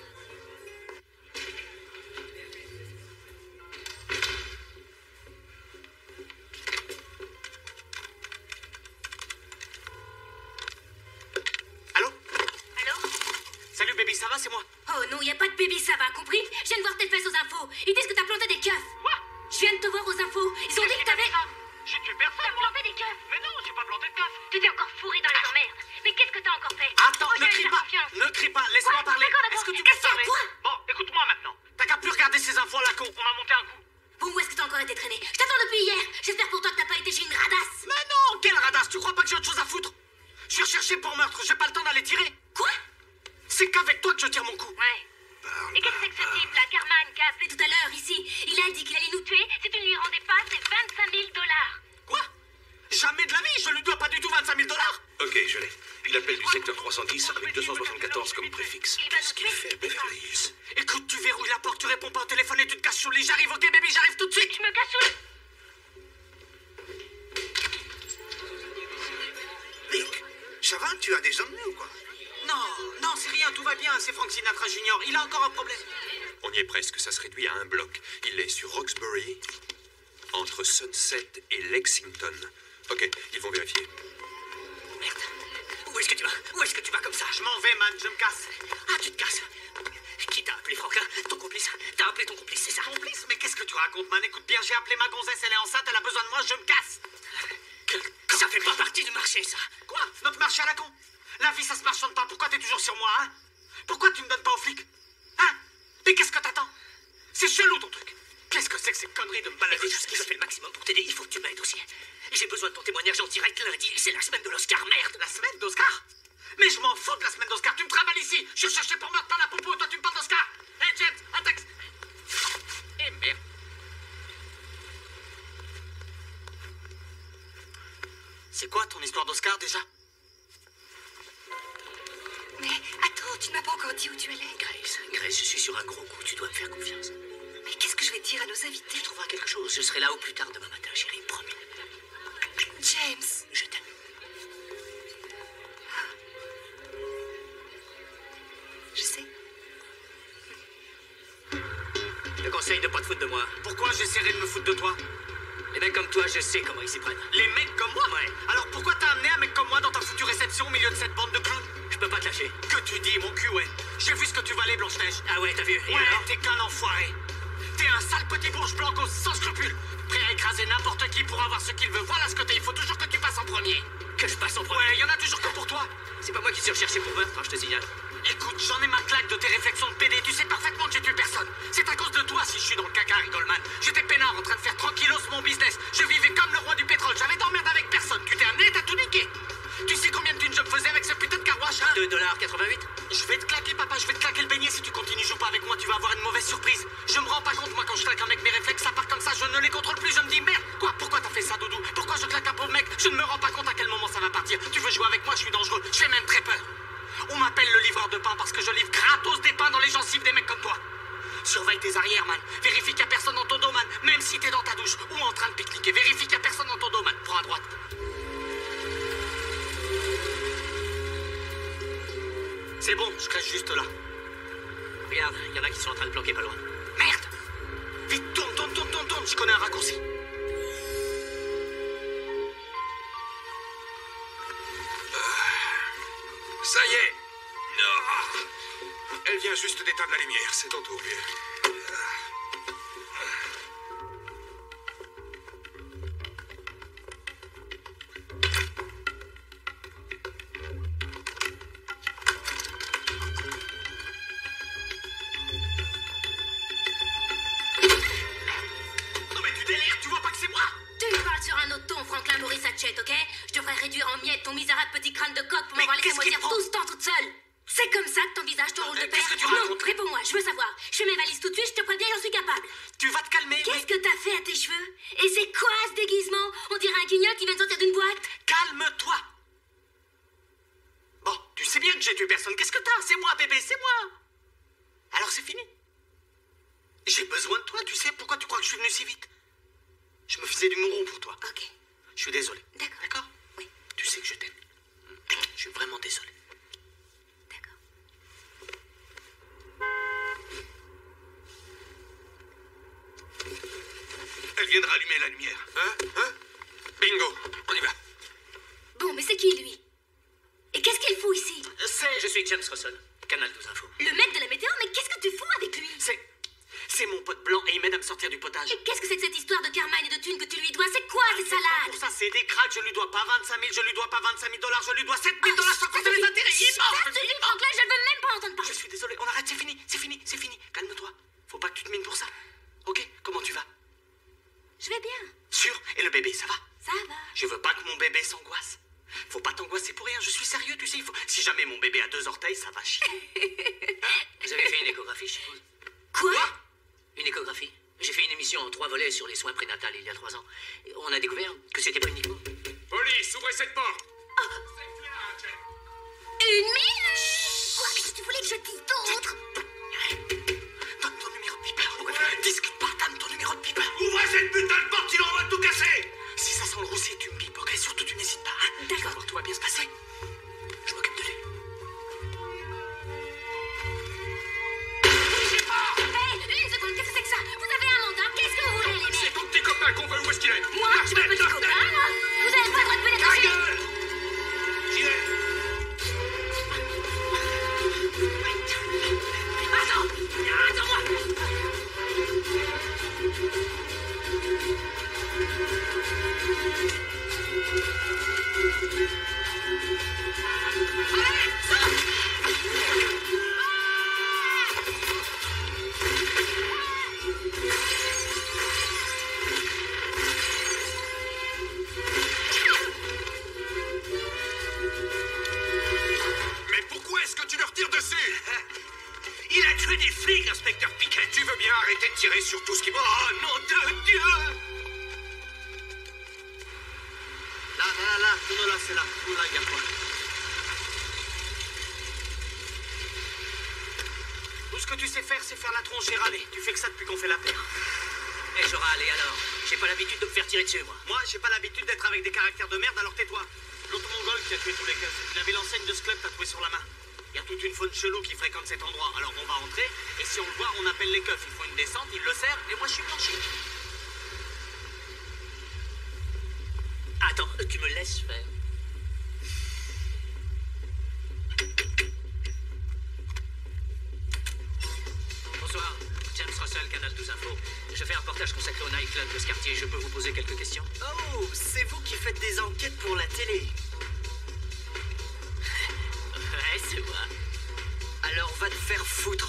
Allô? Allô? Salut, baby, ça va, c'est moi? Oh non, y a pas de baby, ça va, compris? Je viens de voir tes fesses aux infos. Ils disent que t'as planté des keufs. Quoi? Je viens de te voir aux infos. Ils ont dit que t'avais... J'ai tué personne, T'as moi. planté des keufs. Mais non, j'ai pas planté de keuf. Tu t'es encore fourré dans les emmerdes. Mais qu'est-ce que t'as encore fait? Attends, Oh, je ne vais crie faire pas, confiance. ne crie pas, laisse-moi Quoi? parler. D'accord, d'accord. Est-ce que tu Qu'est-ce peux qu'il y a, parler? quoi? Bon, écoute-moi maintenant. T'as qu'à plus regarder ces infos à la con. On m'a monté un coup. Bon, où est-ce que t'as encore été traîné? Je t'attends depuis hier. J'espère pour toi que t'as pas été chez une radasse. Mais non, quelle radasse, tu crois pas que j'ai autre chose à foutre? Je suis recherché pour meurtre, j'ai pas le temps d'aller tirer. Quoi? C'est qu'avec toi que je tire mon coup. Ouais. Et qu'est-ce que c'est que ce type, là, Carman, qui a appelé tout à l'heure ici? Il a dit qu'il allait nous tuer si tu ne lui rendais pas ses vingt-cinq mille dollars. Quoi? Jamais de la vie, je lui dois pas du tout vingt-cinq mille dollars. Ok, je l'ai. Il appelle du secteur trois cent dix avec deux cent soixante-quatorze comme préfixe. Qu'est-ce qu'il fait, Beverly Hills? Écoute, tu verrouilles la porte, tu réponds pas au téléphone et tu te casses sous le lit. J'arrive, ok, baby, j'arrive tout de suite. Je me casse sous le... Vic, ça va? Tu as des ennuis ou quoi? Non, non, c'est rien, tout va bien, c'est Frank Sinatra Junior Il a encore un problème. On y est presque, ça se réduit à un bloc. Il est sur Roxbury, entre Sunset et Lexington. Ok, ils vont vérifier. Merde. Où est-ce que tu vas? Où est-ce que tu vas comme ça? Je m'en vais, man, je me casse. Ah, tu te casses. Qui t'a appelé, Franklin? Ton complice? T'as appelé ton complice, c'est ça? Complice? Mais qu'est-ce que tu racontes, man? Écoute bien, j'ai appelé ma gonzesse, elle est enceinte, elle a besoin de moi, je me casse. Que, ça fait pas partie du marché, ça. Quoi? Notre marché à la con? La vie, ça se marchande pas. Pourquoi t'es toujours sur moi, hein? Pourquoi tu me donnes pas aux flics? Hein? Mais qu'est-ce que t'attends? C'est chelou, ton truc. Qu'est-ce que c'est que ces conneries de me balader? Je fais le maximum pour t'aider. Il faut que tu m'aides aussi. J'ai besoin de ton témoignage en direct lundi. C'est la semaine de l'Oscar, merde. La semaine d'Oscar? Mais je m'en fous de la semaine d'Oscar. Tu me travailles ici. Je cherchais pour meurtre par la popo. Toi, tu me parles d'Oscar. Hé, hey, James, un texte. Eh, merde. C'est quoi ton histoire d'Oscar, déjà? Mais attends, tu ne m'as pas encore dit où tu allais. Grace, Grace, je suis sur un gros coup. Tu dois me faire confiance. Mais qu'est-ce que je vais dire à nos invités? Tu trouveras quelque chose. Je serai là au plus tard demain matin, chérie. Promis. James. Je t'aime. Je sais. Je te conseille de pas te foutre de moi. Pourquoi j'essaierai de me foutre de toi? Les mecs comme toi, je sais comment ils s'y prennent. Les mecs comme moi? Ouais. Alors pourquoi t'as amené un mec comme moi dans ta foutue réception au milieu de cette bande de clowns? Je peux pas te lâcher. Que tu dis, mon cul, ouais. J'ai vu ce que tu valais, Blanche-Neige. Ah ouais, t'as vu? Et Ouais, alors? t'es qu'un enfoiré. T'es un sale petit bourge blanco sans scrupules. Prêt à écraser n'importe qui pour avoir ce qu'il veut. Voilà ce que t'es. Il faut toujours que tu passes en premier. Que je passe en premier? Ouais, y en a toujours que pour toi. C'est pas moi qui suis recherché pour meurtre, hein, je te signale. Écoute, j'en ai ma claque de tes réflexions de P D. Tu sais parfaitement que j'ai tué personne. C'est à cause de toi si je suis dans le caca, Riddleman. J'étais peinard en train de faire tranquillos mon business. Je vivais comme le roi du pétrole. J'avais d'emmerde avec personne. Tu t'es amené, t'as tout niqué. Tu sais combien de thunes je me faisais avec ce putain de carouache, hein? deux dollars quatre-vingt-huit? Je vais te claquer, papa. Je vais te claquer le beignet si tu continues. Joue pas avec moi. Tu vas avoir une mauvaise surprise. Je me rends pas compte, moi, quand je claque un mec, mes réflexes, ça part comme ça. Je ne les contrôle plus. Je me dis, merde. Quoi? Pourquoi t'as fait ça, Doudou? Pourquoi je claque un pauvre mec? Je ne me rends pas compte à quel moment ça va partir. Tu veux jouer avec moi? Je suis dangereux. J'ai même très peur. On m'appelle le livreur de pain parce que je livre gratos des pains dans les gencives des mecs comme toi. Surveille tes arrières, man. Vérifie qu'il n'y a personne dans ton dos, man. Même si t'es dans ta douche ou en train de pique-niquer. Vérifie qu'il n'y a personne dans ton dos, man. Prends à droite. C'est bon, je reste juste là. Regarde, il y en a qui sont en train de planquer pas loin. Merde! Vite, tourne, tourne, tourne, tourne, tourne. Je connais un raccourci. Ça y est. Non. Elle vient juste d'éteindre la lumière. C'est ton tour, vieux. Non mais tu délires, tu vois pas que c'est moi? Tu me parles sur un autre ton, Franklin Maurice Hatchet, ok? Je devrais réduire en miettes ton misérable petit crâne de coq pour Mais m'avoir laissé qu'est-ce qui moisir te prend? tout ce temps toute seule. C'est comme ça que t'envisages ton rôle de mais père? qu'est-ce que tu Non, racontes? réponds-moi, je veux savoir. Je fais mes valises tout de suite, je te préviens, j'en suis capable. Tu vas te calmer. Qu'est-ce mais- que t'as fait à tes cheveux? Et c'est quoi ce déguisement? On dirait un guignol qui vient de sortir d'une boîte. Calme-toi. Bon, tu sais bien que j'ai tué personne. Qu'est-ce que t'as? C'est moi, bébé, c'est moi. Alors c'est fini. J'ai besoin de toi, tu sais. Pourquoi tu crois que je suis venu si vite? Je me faisais du mouron pour toi. Ok, Je suis désolé. d'accord. D'accord? Oui, Tu sais que je t'aime. Je suis vraiment désolé. d'accord. Elle vient de rallumer la lumière. Hein? Hein? Bingo. On y va. Bon, mais c'est qui, lui? Et qu'est-ce qu'il fout ici? C'est... Je suis James Rosson, Canal douze Info. Le mec de la météo? Mais qu'est-ce que tu fous avec lui? C'est... C'est mon pote blanc et il m'aide à me sortir du potage. Et qu'est-ce que c'est que cette histoire de Carmine et de thunes que tu lui dois? C'est quoi ces Pour salades? ça, c'est des cracks. Je lui dois pas vingt-cinq mille, je lui dois pas vingt-cinq mille dollars, je lui dois sept mille dollars sans compter les intérêts. Il Ça mort. suffit, Franklin, je ne veux même pas entendre Je parler. suis désolé, on arrête, c'est fini, c'est fini, c'est fini. Calme-toi. Faut pas que tu te mines pour ça. Ok? Comment tu vas? Je vais bien. Sûr? Et le bébé, ça va? Ça va. Je veux pas que mon bébé s'angoisse. Faut pas t'angoisser pour rien, je suis sérieux, tu sais. Il faut... Si jamais mon bébé a deux orteils, ça va chier. Vous avez fait une échographie, je suppose? Quoi? Une échographie. J'ai fait une émission en trois volets sur les soins prénatals il y a trois ans. Et on a découvert que c'était pas uniquement... Police, ouvrez cette porte. Une mine? Quoi? Qu'est-ce que tu voulais que je dise d'autre? Donne ton numéro de pipa. Discute pas, donne ton numéro de pipa. Ouvrez cette putain de porte, sinon on va tout casser. Si ça sent le roussi, tu me pipes, ok? Surtout, tu n'hésites pas. Hein? D'accord. Tu vas voir, tout va bien se passer. Je m'occupe de lui. Hé, Mais pourquoi est-ce que tu leur tires dessus? Il a tué des flics, inspecteur Piquet. Tu veux bien arrêter de tirer sur tout ce qui... Oh, nom de Dieu! Là, là, là, tourne là, c'est là. Tourne là, regarde-toi. Tout ce que tu sais faire, c'est faire la tronche et râler. Tu fais que ça depuis qu'on fait la paire. Eh, je râle, et alors? J'ai pas l'habitude de me faire tirer dessus, moi. Moi, j'ai pas l'habitude d'être avec des caractères de merde, alors tais-toi. L'autre mongol qui a tué tous les keufs, il avait l'enseigne de ce club tatouée sur la main. Il y a toute une faune chelou qui fréquente cet endroit, alors on va entrer, et si on le voit, on appelle les keufs. Ils font une descente, ils le serrent, et moi je suis blanchi. Attends, tu me laisses faire. Bonsoir, James Russell, Canal douze Info. Je fais un reportage consacré au nightclub de ce quartier. Je peux vous poser quelques questions? Oh, c'est vous qui faites des enquêtes pour la télé. Ouais, c'est moi. Alors va te faire foutre.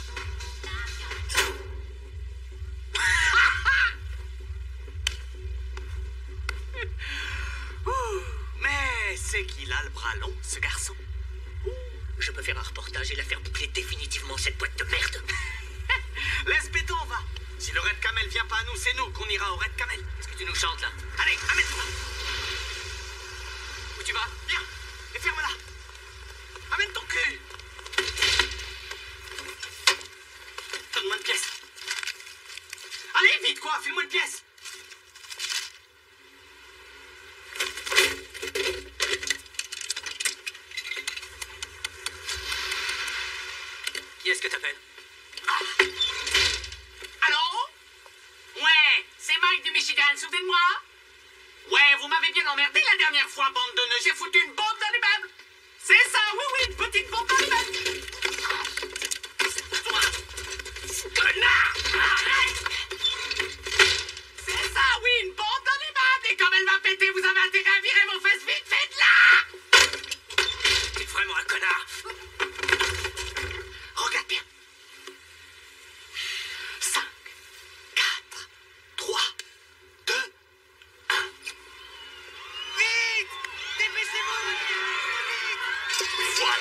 Mais c'est qu'il a le bras long, ce garçon. Je peux faire un reportage et la faire boucler définitivement cette boîte de merde. Laisse béton, va. Si le Red Camel vient pas à nous, c'est nous qu'on ira au Red Camel. Est-ce que tu nous chantes, là? Allez, amène-toi. Où tu vas? Viens. Et ferme-la. Amène ton cul. Donne-moi une pièce. Allez, vite, quoi. File-moi une pièce. Qui est-ce que t'appelles? Ah. Allô? Ouais, c'est Mike du Michigan, souvenez de moi? Ouais, vous m'avez bien emmerdé la dernière fois, bande de nœuds. J'ai foutu une bombe dans l'immeuble. C'est ça, oui, oui, une petite bombe dans l'immeuble. Toi, connard, arrête. C'est ça, oui, une bombe dans l'immeuble. Et comme elle va péter, vous avez intérêt à virer vos fesses vite, fait de là. T'es vraiment un connard. Regarde bien. cinq, quatre, trois, deux, un. Vite! Dépêchez-vous! Vite! Voilà!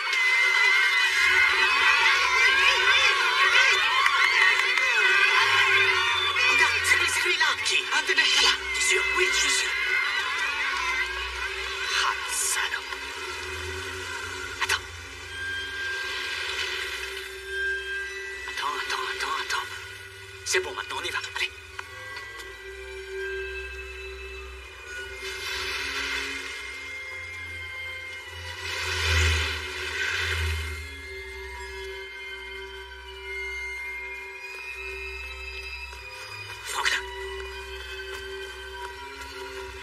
Regarde, c'est lui, c'est lui là! Qui? Un des mecs là! T'es sûr? Oui, je suis sûr. Ah, le salaud! Attends. Attends, attends, attends, attends. C'est bon, maintenant on y va. Allez. Franklin.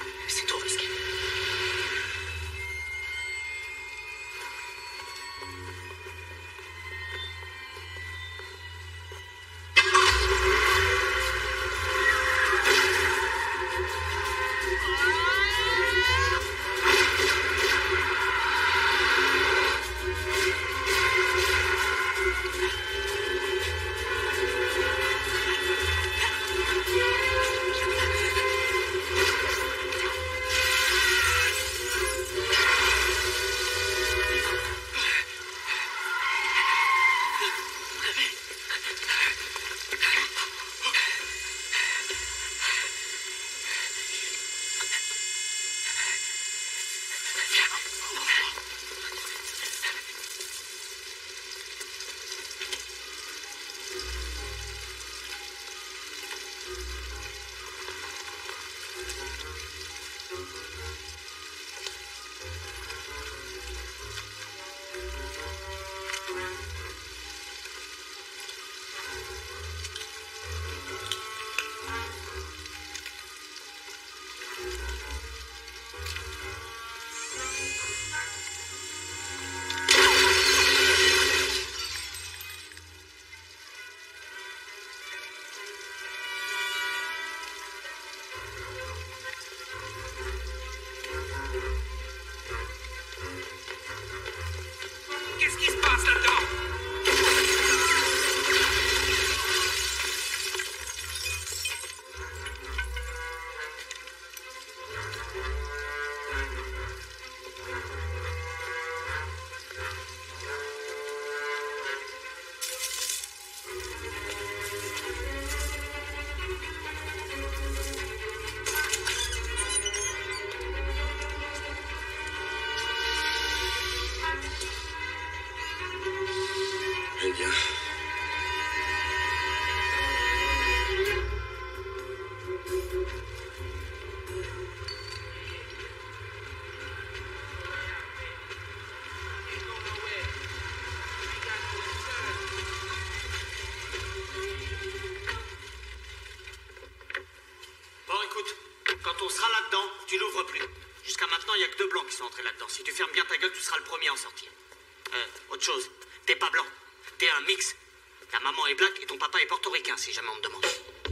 dedans, tu l'ouvres plus. Jusqu'à maintenant, il n'y a que deux blancs qui sont entrés là-dedans. Si tu fermes bien ta gueule, tu seras le premier à en sortir. Euh, autre chose, t'es pas blanc, t'es un mix. Ta maman est black et ton papa est portoricain, si jamais on me demande.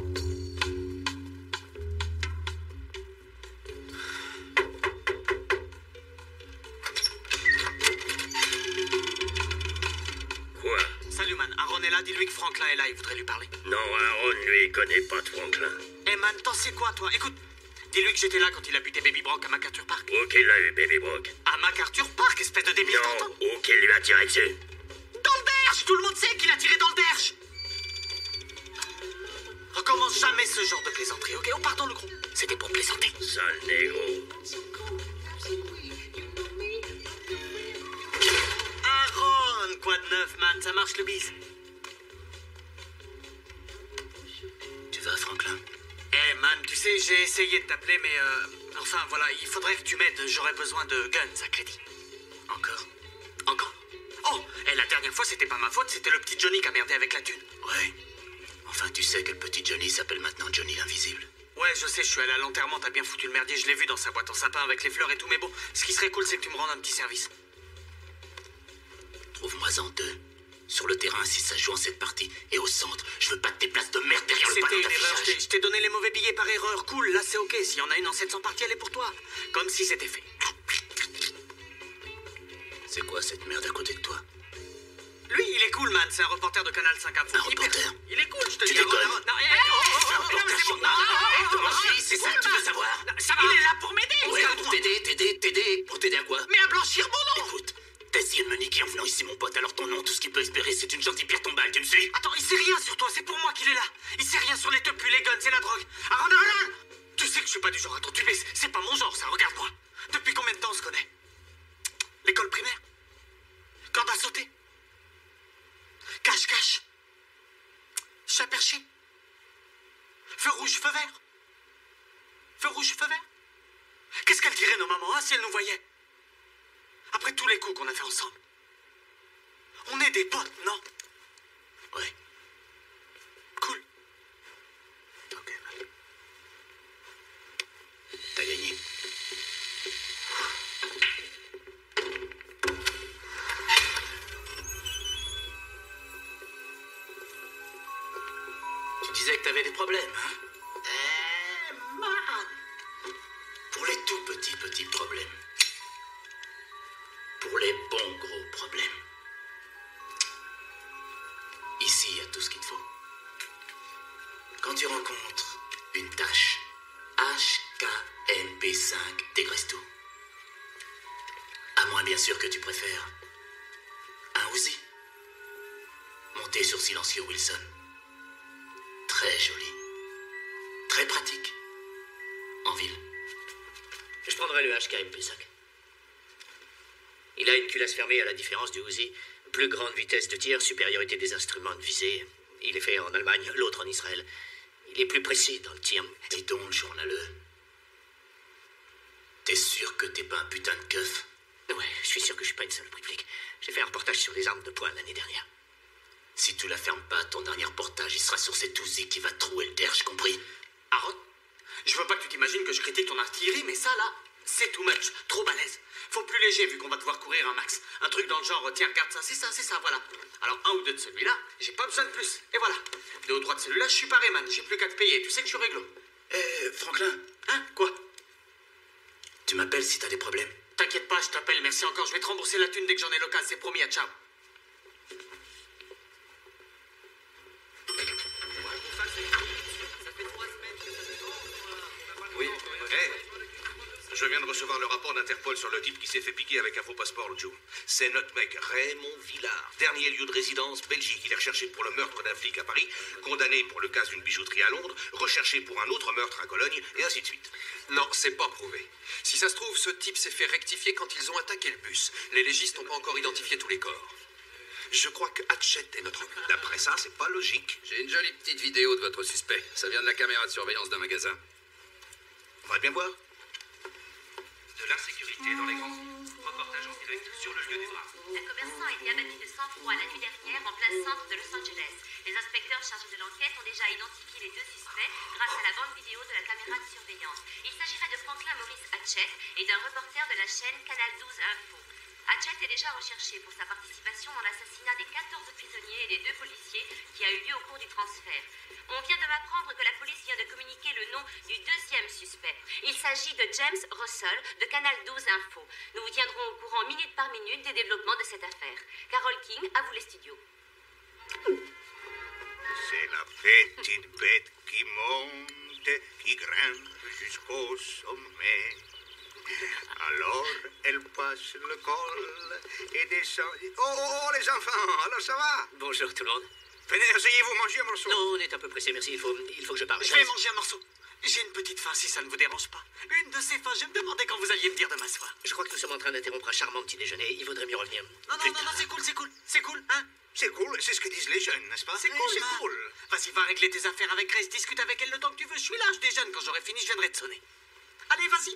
Quoi? Salut, man. Aaron est là, dis-lui que Franklin est là, il voudrait lui parler. Non, Aaron, lui, il connaît pas de Franklin. Eh, man, t'en sais quoi, toi? Écoute, dis-lui que j'étais là quand il a buté Baby Brock à MacArthur Park. Où qu'il l'a eu, Baby Brock? À MacArthur Park, espèce de débile, t'entends? Non, où qu'il lui a tiré dessus? Dans le derche! Tout le monde sait qu'il a tiré dans le derche! Recommence jamais ce genre de plaisanterie, ok? On part dans le gros. C'était pour plaisanter. Sale négro. Aaron, quoi de neuf, man? Ça marche le bise. Tu vas, Franklin? Eh, hey, man, tu sais, j'ai essayé de t'appeler, mais euh, enfin, voilà, il faudrait que tu m'aides. J'aurais besoin de guns à crédit. Encore? Encore? Oh, et la dernière fois, c'était pas ma faute, c'était le petit Johnny qui a merdé avec la thune. Ouais. Enfin, tu sais que le petit Johnny s'appelle maintenant Johnny l'Invisible. Ouais, je sais, je suis allé à l'enterrement, t'as bien foutu le merdier, je l'ai vu dans sa boîte en sapin avec les fleurs et tout, mais bon, ce qui serait cool, c'est que tu me rendes un petit service. Trouve-moi-en deux. Sur le terrain, si ça joue en cette partie. Et au centre, je veux pas de tes places de merde derrière le panneau d'affichage. C'était une erreur, je t'ai donné les mauvais billets par erreur. Cool, là c'est ok, s'il y en a une en sept cents parties, elle est pour toi. Comme si c'était fait. C'est quoi cette merde à côté de toi? Lui, il est cool, man, c'est un reporter de Canal cinq Info. Un reporter? Il est cool, je te Tu dis. déconnes? Non, non, hey, oh, oh, oh, non, mais c'est bon. Non, Comment je dis? C'est ça que tu veux savoir? Ça va. Il est là pour m'aider. Ouais, pour t'aider, t'aider, t'aider. Pour t'aider à quoi? Mais à blanchir mon nom. Écoute, t'as essayé de me niquer en venant ici, mon pote, alors ton nom, tout ce qu'il peut espérer, c'est une gentille pierre tombale, tu me suis? Attends, il sait rien sur toi, c'est pour moi qu'il est là. Il sait rien sur les teupus, les guns et la drogue. Aaron, Aaron! Tu sais que je suis pas du genre à t'entuber, c'est pas mon genre, ça, regarde-moi. Depuis combien de temps on se connaît? L'école primaire? Corde à sauter? Cache-cache? Chat perché? Feu rouge, feu vert? Feu rouge, feu vert? Qu'est-ce qu'elles diraient nos mamans, hein, si elles nous voyaient? Après tous les coups qu'on a fait ensemble. On est des potes, non? Ouais. Cool. Ok. T'as gagné. Tu disais que t'avais des problèmes, hein? Eh, man! Pour les tout petits, petits problèmes. Pour les bons gros problèmes. Ici, il y a tout ce qu'il te faut. Quand tu rencontres une tâche, H K M P cinq dégraisse tout. À moins bien sûr que tu préfères un Uzi. Monté sur silencieux Wilson. Très joli. Très pratique. En ville. Je prendrai le H K M P cinq. Il a une culasse fermée à la différence du Uzi. Plus grande vitesse de tir, supériorité des instruments de visée. Il est fait en Allemagne, l'autre en Israël. Il est plus précis dans le tir. Dis donc, journaleux. T'es sûr que t'es pas un putain de keuf? Ouais, je suis sûr que je suis pas une saloperie flic. J'ai fait un reportage sur les armes de poing l'année dernière. Si tu la fermes pas, ton dernier reportage, il sera sur cet Uzi qui va trouer le derche, compris? Aaron, je veux pas que tu t'imagines que je critique ton artillerie, mais ça, là, c'est too much. Trop balèze. Faut plus léger, vu qu'on va devoir courir un max. Un truc dans le genre, tiens, regarde ça, c'est ça, c'est ça, voilà. Alors, un ou deux de celui-là, j'ai pas besoin de plus. Et voilà. Deux ou trois de celui-là, je suis paré, man. J'ai plus qu'à te payer. Tu sais que je suis réglo. Eh, Franklin. Hein? Quoi? Tu m'appelles si t'as des problèmes. T'inquiète pas, je t'appelle. Merci encore. Je vais te rembourser la thune dès que j'en ai l'occasion. C'est promis, à ciao. Oui. Hey. Je viens de recevoir le rapport d'Interpol sur le type qui s'est fait piquer avec un faux passeport l'autre jour. C'est notre mec, Raymond Villard. Dernier lieu de résidence, Belgique. Il est recherché pour le meurtre d'un flic à Paris, condamné pour le cas d'une bijouterie à Londres, recherché pour un autre meurtre à Cologne, et ainsi de suite. Non, c'est pas prouvé. Si ça se trouve, ce type s'est fait rectifier quand ils ont attaqué le bus. Les légistes n'ont pas encore identifié tous les corps. Je crois que Hatchett est notre homme. D'après ça, c'est pas logique. J'ai une jolie petite vidéo de votre suspect. Ça vient de la caméra de surveillance d'un magasin. On va bien voir. de l'insécurité dans les grandes villes. Reportage en direct sur le lieu du drame. Un commerçant a été abattu de sang-froid la nuit dernière en plein centre de Los Angeles. Les inspecteurs chargés de l'enquête ont déjà identifié les deux suspects grâce à la bande vidéo de la caméra de surveillance. Il s'agirait de Franklin Maurice Hatchett et d'un reporter de la chaîne Canal douze Info. Hatchett est déjà recherché pour sa participation dans l'assassinat des quatorze prisonniers et des deux policiers qui a eu lieu au cours du transfert. On vient de m'apprendre que la police vient de communiquer le nom du deuxième suspect. Il s'agit de James Russell de Canal douze Info. Nous vous tiendrons au courant minute par minute des développements de cette affaire. Carole King, à vous les studios. C'est la petite bête qui monte, qui grimpe jusqu'au sommet. Alors, elle passe le col et descend. Oh, oh, oh, les enfants, alors ça va? Bonjour tout le monde. Venez, asseyez-vous, mangez un morceau. Non, on est un peu pressé, merci. Il faut, il faut que je parle. Je vais manger un morceau. J'ai une petite faim, si ça ne vous dérange pas. Une de ces faims, je me demandais quand vous alliez me dire de m'asseoir. Je crois que nous sommes en train d'interrompre un charmant petit déjeuner. Il vaudrait mieux revenir. Non, non, non, non, c'est cool, c'est cool. C'est cool, hein? C'est cool, c'est ce que disent les jeunes, n'est-ce pas? C'est cool, c'est cool. Vas-y, va régler tes affaires avec Grace, discute avec elle le temps que tu veux. Je suis là, je déjeune. Quand j'aurai fini, je viendrai te sonner. Allez, vas-y.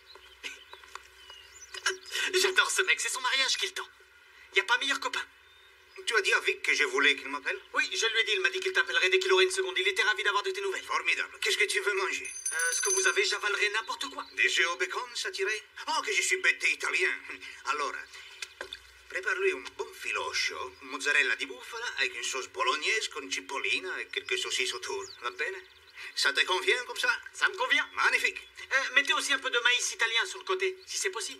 J'adore ce mec, c'est son mariage qui le tend. Y a pas meilleur copain. Tu as dit à Vic que je voulais qu'il m'appelle? Oui, je lui ai dit, il m'a dit qu'il t'appellerait dès qu'il aurait une seconde. Il était ravi d'avoir de tes nouvelles. Formidable. Qu'est-ce que tu veux manger? Euh, ce que vous avez, j'avalerai n'importe quoi. Des œufs au bacon, ça tirait? Oh, que je suis bête et italien. Alors, prépare-lui un bon filocho, mozzarella di bufala avec une sauce bolognaise con cipollina et quelques saucisses autour. Va bene? Ça te convient comme ça? Ça me convient. Magnifique. Euh, mettez aussi un peu de maïs italien sur le côté, si c'est possible.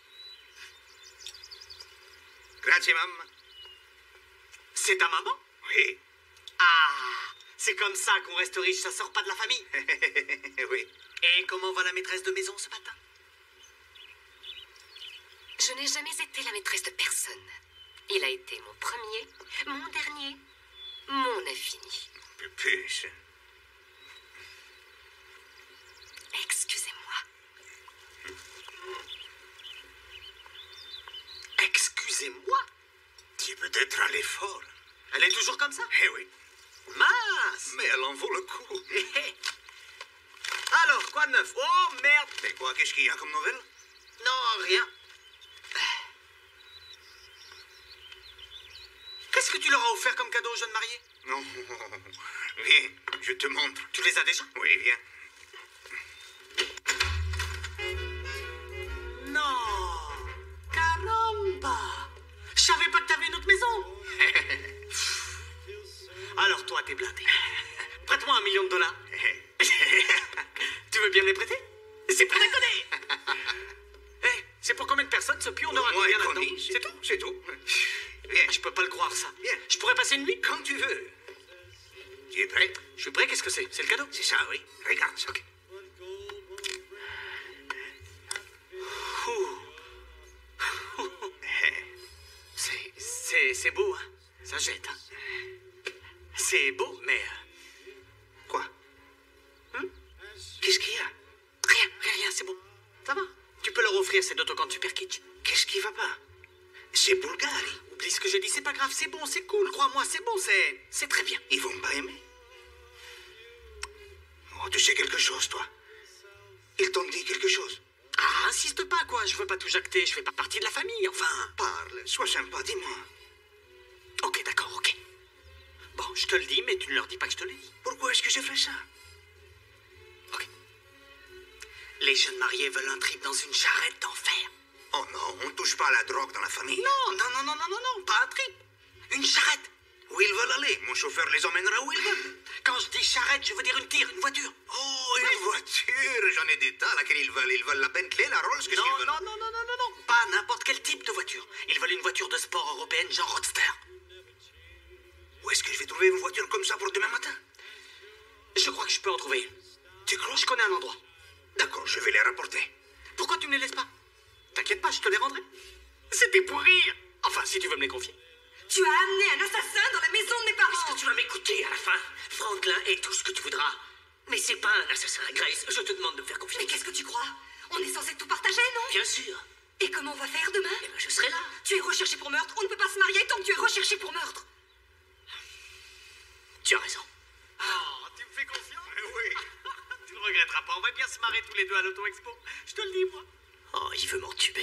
Grazie, maman. C'est ta maman? Oui. Ah, c'est comme ça qu'on reste riche, ça sort pas de la famille. Oui. Et comment va la maîtresse de maison ce matin? Je n'ai jamais été la maîtresse de personne. Il a été mon premier, mon dernier, mon infini. Pupuche. Excusez-moi. Excusez-moi? Tu es peut-être allé fort. Elle est toujours comme ça? Eh oui. Mince! Mais elle en vaut le coup. Alors, quoi de neuf? Oh, merde! Mais quoi, qu'est-ce qu'il y a comme nouvelle? Non, rien. Qu'est-ce que tu leur as offert comme cadeau aux jeunes mariés? Non. Viens, je te montre. Tu les as déjà? Oui, viens. Non! Caramba! Je savais pas que t'avais une autre maison! Alors toi, t'es blindé. Prête-moi un million de dollars. Tu veux bien me les prêter? C'est pour déconner! Hey, c'est pour combien de personnes ce pion? On aura combien là-dedans? C'est tout, c'est tout. Viens. Je peux pas le croire, ça. Viens. Je pourrais passer une nuit? Quand tu veux. Tu es prêt? Je suis prêt, qu'est-ce que c'est? C'est le cadeau? C'est ça, oui. Regarde ça. Ok. C'est, c'est, c'est beau, hein? Ça jette, hein? C'est beau, mais... Quoi? Hum? Qu'est-ce qu'il y a? Rien, rien, rien, c'est bon. Ça va. Tu peux leur offrir cet autocollant super kitsch. Qu'est-ce qui va pas? C'est Bulgari. Oublie ce que j'ai dit, c'est pas grave, c'est bon, c'est cool, crois-moi, c'est bon, c'est... C'est très bien. Ils vont pas aimer. Oh, tu sais quelque chose, toi? Ils t'ont dit quelque chose? Ah, insiste pas, quoi, je veux pas tout jacter, je fais pas partie de la famille, enfin... Parle, sois sympa, dis-moi. Ok, d'accord, ok. Bon, je te le dis, mais tu ne leur dis pas que je te le dis. Pourquoi est-ce que je fais ça? Ok. Les jeunes mariés veulent un trip dans une charrette d'enfer. Oh non, on touche pas à la drogue dans la famille. Non, non, non, non, non, non, non, pas un trip. Une charrette. Où ils veulent aller? Mon chauffeur les emmènera où ils veulent. Quand je dis charrette, je veux dire une tire, une voiture. Oh, une voiture. J'en ai des tas, laquelle ils veulent. Ils veulent la Bentley, la Rolls, qu'est-ce qu'ils Non, veulent? non, non, non, non, non, non, pas n'importe quel type de voiture. Ils veulent une voiture de sport européenne, genre roadster. Où est-ce que je vais trouver une voiture comme ça pour demain matin? Je crois que je peux en trouver une. Tu crois? Je connais un endroit. D'accord, je vais les rapporter. Pourquoi tu me les laisses pas? T'inquiète pas, je te les rendrai. C'était pour rire. Enfin, si tu veux me les confier. Tu as amené un assassin dans la maison de mes parents. Est-ce que tu vas m'écouter à la fin? Franklin est tout ce que tu voudras. Mais c'est pas un assassin, Grace. Je te demande de me faire confiance. Mais qu'est-ce que tu crois? On est censé tout partager, non? Bien sûr. Et comment on va faire demain? Eh ben, je serai là. Tu es recherché pour meurtre. On ne peut pas se marier tant que tu es recherché pour meurtre. Tu as raison. Oh, tu me fais confiance? Oui. Tu ne regretteras pas. On va bien se marrer tous les deux à l'auto-expo. Je te le dis, moi. Oh, il veut m'entuber.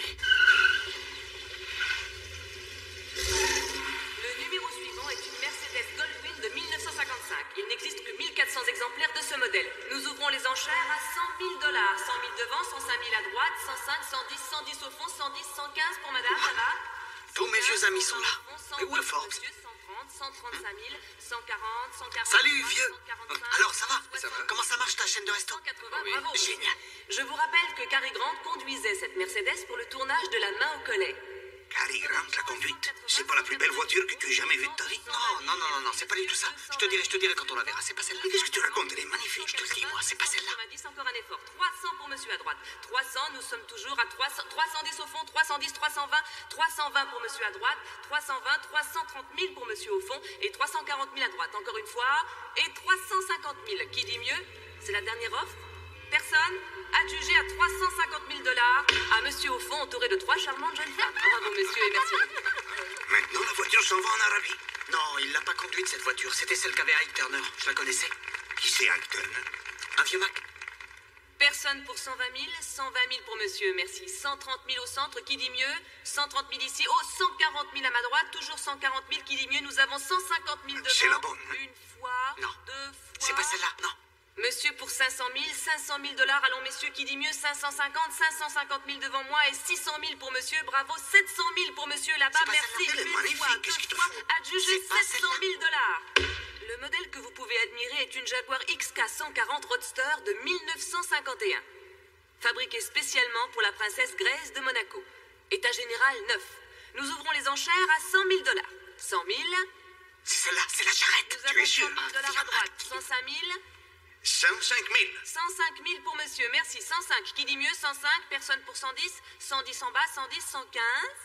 Le numéro suivant est une Mercedes Goldwing de mille neuf cent cinquante-cinq. Il n'existe que mille quatre cents exemplaires de ce modèle. Nous ouvrons les enchères à cent mille dollars. cent mille devant, cent cinq mille à droite, cent cinq, cent dix, cent dix au fond, cent dix, cent quinze pour madame, là-bas. Tous mes vieux amis sont là. Et où est Forbes? cent trente-cinq mille, cent quarante, cent quarante. Salut, vieux. Alors, ça va? Ça va. Comment ça marche ta chaîne de resto? Oui. Bravo. Génial. Je vous rappelle que Cary Grant conduisait cette Mercedes pour le tournage de La main au collet. Cary Grant l'a conduite. C'est pas la plus belle voiture que tu aies jamais vue de ta vie. Non, non, non, non, non, c'est pas du tout ça. Je te dirai, je te dirai quand on la verra. C'est pas celle-là. Mais qu'est-ce que tu racontes? Elle est magnifique, je te le dis, moi. C'est pas celle-là. Encore un effort. trois cents pour monsieur à droite. trois cents, nous sommes toujours à trois cents, trois cent dix au fond, trois cent dix, trois cent vingt, trois cent vingt pour monsieur à droite, trois cent vingt, trois cent trente mille pour monsieur au fond et trois cent quarante mille à droite. Encore une fois. Et trois cent cinquante mille. Qui dit mieux? C'est la dernière offre? Personne? Adjugé à trois cent cinquante mille dollars à monsieur au fond, entouré de trois charmantes jeunes femmes. Bravo, monsieur, et merci. Maintenant, la voiture s'en va en Arabie. Non, il l'a pas conduite, cette voiture. C'était celle qu'avait Ike Turner. Je la connaissais. Qui c'est Ike Turner? Un vieux Mac. Personne pour cent vingt mille, cent vingt mille pour monsieur, merci. cent trente mille au centre, qui dit mieux? cent trente mille ici. Oh, cent quarante mille à ma droite, toujours cent quarante mille, qui dit mieux? Nous avons cent cinquante mille devant. C'est la bonne. Une fois, non. deux fois. C'est pas celle-là, non. Monsieur pour cinq cent mille, cinq cent mille dollars. Allons, messieurs, qui dit mieux? cinq cent cinquante, cinq cent cinquante mille devant moi et six cent mille pour monsieur. Bravo, sept cent mille pour monsieur là-bas. Merci. Elle est magnifique. Qu'est-ce qu'il te faut? Adjugé sept cent mille dollars. Le modèle que vous pouvez admirer est une Jaguar X K cent quarante Roadster de mille neuf cent cinquante et un. Fabriquée spécialement pour la princesse Grace de Monaco. État général neuf. Nous ouvrons les enchères à cent mille dollars. cent mille. C'est celle-là, c'est la charrette. Nous avons cent mille dollars à droite. cent cinq mille. cent cinq mille. cent cinq mille pour monsieur, merci. cent cinq, qui dit mieux? cent cinq, personne pour cent dix. cent dix en bas, cent dix, cent quinze.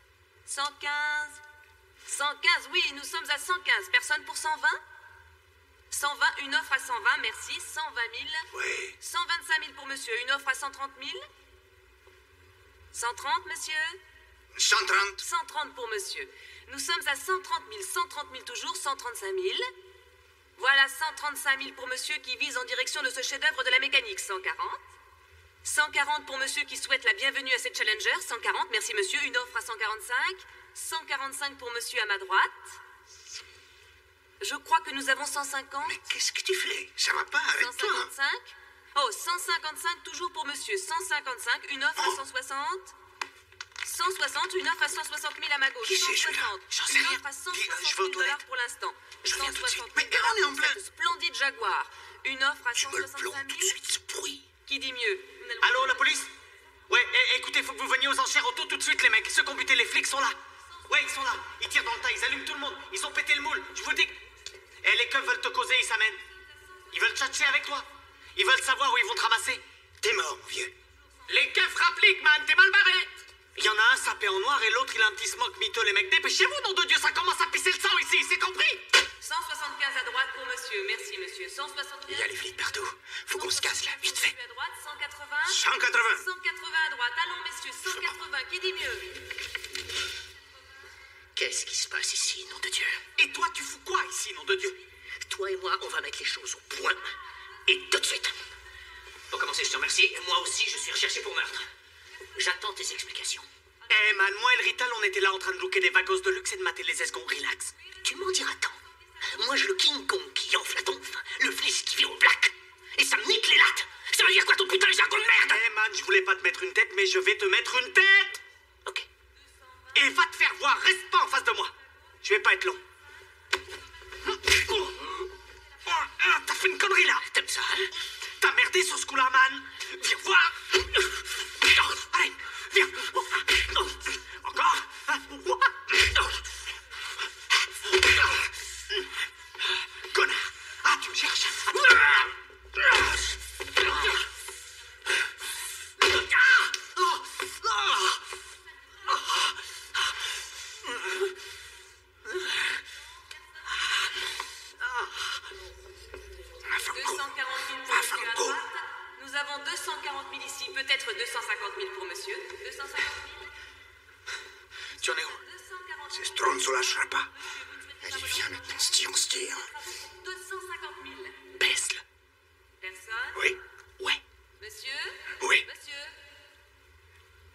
cent quinze. cent quinze, oui, nous sommes à cent quinze. Personne pour cent vingt? cent vingt, une offre à cent vingt, merci. cent vingt mille. Oui. cent vingt-cinq mille pour monsieur, une offre à cent trente mille. cent trente, monsieur? cent trente. cent trente pour monsieur. Nous sommes à cent trente mille, cent trente mille toujours, cent trente-cinq mille. Voilà cent trente-cinq mille pour monsieur qui vise en direction de ce chef-d'œuvre de la mécanique, cent quarante. cent quarante pour monsieur qui souhaite la bienvenue à cette Challenger, cent quarante, merci monsieur, une offre à cent quarante-cinq. cent quarante-cinq pour monsieur à ma droite. Je crois que nous avons cent cinquante. Mais qu'est-ce que tu fais? Ça va pas, arrête-toi. cent cinquante-cinq. Oh, cent cinquante-cinq toujours pour monsieur, cent cinquante-cinq, une offre oh. à cent soixante. cent soixante, une offre à cent soixante mille à ma gauche. Qui c'est celui-là? J'en sais une rien. offre à cent Dis, euh, soixante je vais aux mille dollars toilettes. pour l'instant. Je reviens tout de suite. Mais on est en plein. cette splendide Jaguar. Une offre à Je cent me le soixante-cinq plombe tout de mille. suite, ce bruit. Qui dit mieux? Allô, la police? Ouais, é- écoutez, faut que vous veniez aux enchères auto tout de suite, les mecs. Ceux qui ont buté les flics sont là. Ouais, ils sont là. Ils tirent dans le tas, ils allument tout le monde. Ils ont pété le moule. Je vous dis. Eh, les keufs veulent te causer, ils s'amènent. Ils veulent tchatcher avec toi. Ils veulent savoir où ils vont te ramasser. T'es mort, mon vieux. Les keufs rappliquent, man, t'es mal barré. Il y en a un sapé en noir et l'autre il a un petit smoke miteux, les mecs. Dépêchez-vous, nom de Dieu, ça commence à pisser le sang ici, c'est compris? cent soixante-quinze à droite pour monsieur, merci monsieur. cent soixante-quinze. Il y a les flics partout. Faut qu'on se casse là, vite fait. À droite, cent quatre-vingts. cent quatre-vingts. cent quatre-vingts à droite. Allons messieurs, cent quatre-vingts. Qui dit mieux? Qu'est-ce qui se passe ici, nom de Dieu? Et toi, tu fous quoi ici, nom de Dieu? Toi et moi, on va mettre les choses au point. Et tout de suite. Pour commencer, je te remercie. Moi aussi, je suis recherché pour meurtre. J'attends tes explications. Eh man, moi et le Rital, on était là en train de looker des vagos de luxe et de mater les escons. Relax. Tu m'en diras tant. Moi, je le King Kong qui enfle la donf, le flic qui vire au black. Et ça me nique les lattes. Ça veut dire quoi ton putain de jargon de merde? Eh man, je voulais pas te mettre une tête, mais je vais te mettre une tête. Ok. Et va te faire voir, reste pas en face de moi. Je vais pas être long. Oh, ah, t'as fait une connerie là. T'aimes ça, hein? T'as merdé sur ce coup-là, man. Viens voir. Allez, viens. Encore. Connard. Ah, tu me cherches. deux cent quarante mille pour monsieur à droite. Nous avons deux cent quarante mille ici, peut-être deux cent cinquante mille pour monsieur. deux cent cinquante mille. Tu en es où? C'est stronzo, lâchera pas. Allez, viens maintenant, on se tire, on se tire. deux cent cinquante mille. Baisse-le. Personne? Oui. Ouais. Monsieur? Oui. Monsieur?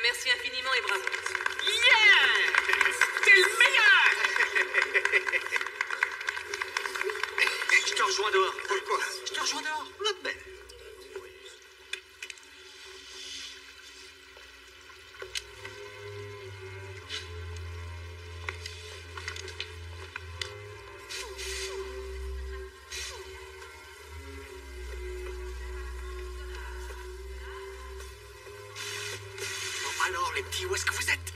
Merci infiniment et bravo. Yeah! T'es le meilleur! Je te rejoins dehors. Pourquoi? Je te rejoins dehors. La belle. Bon, alors, les petits, où est-ce que vous êtes?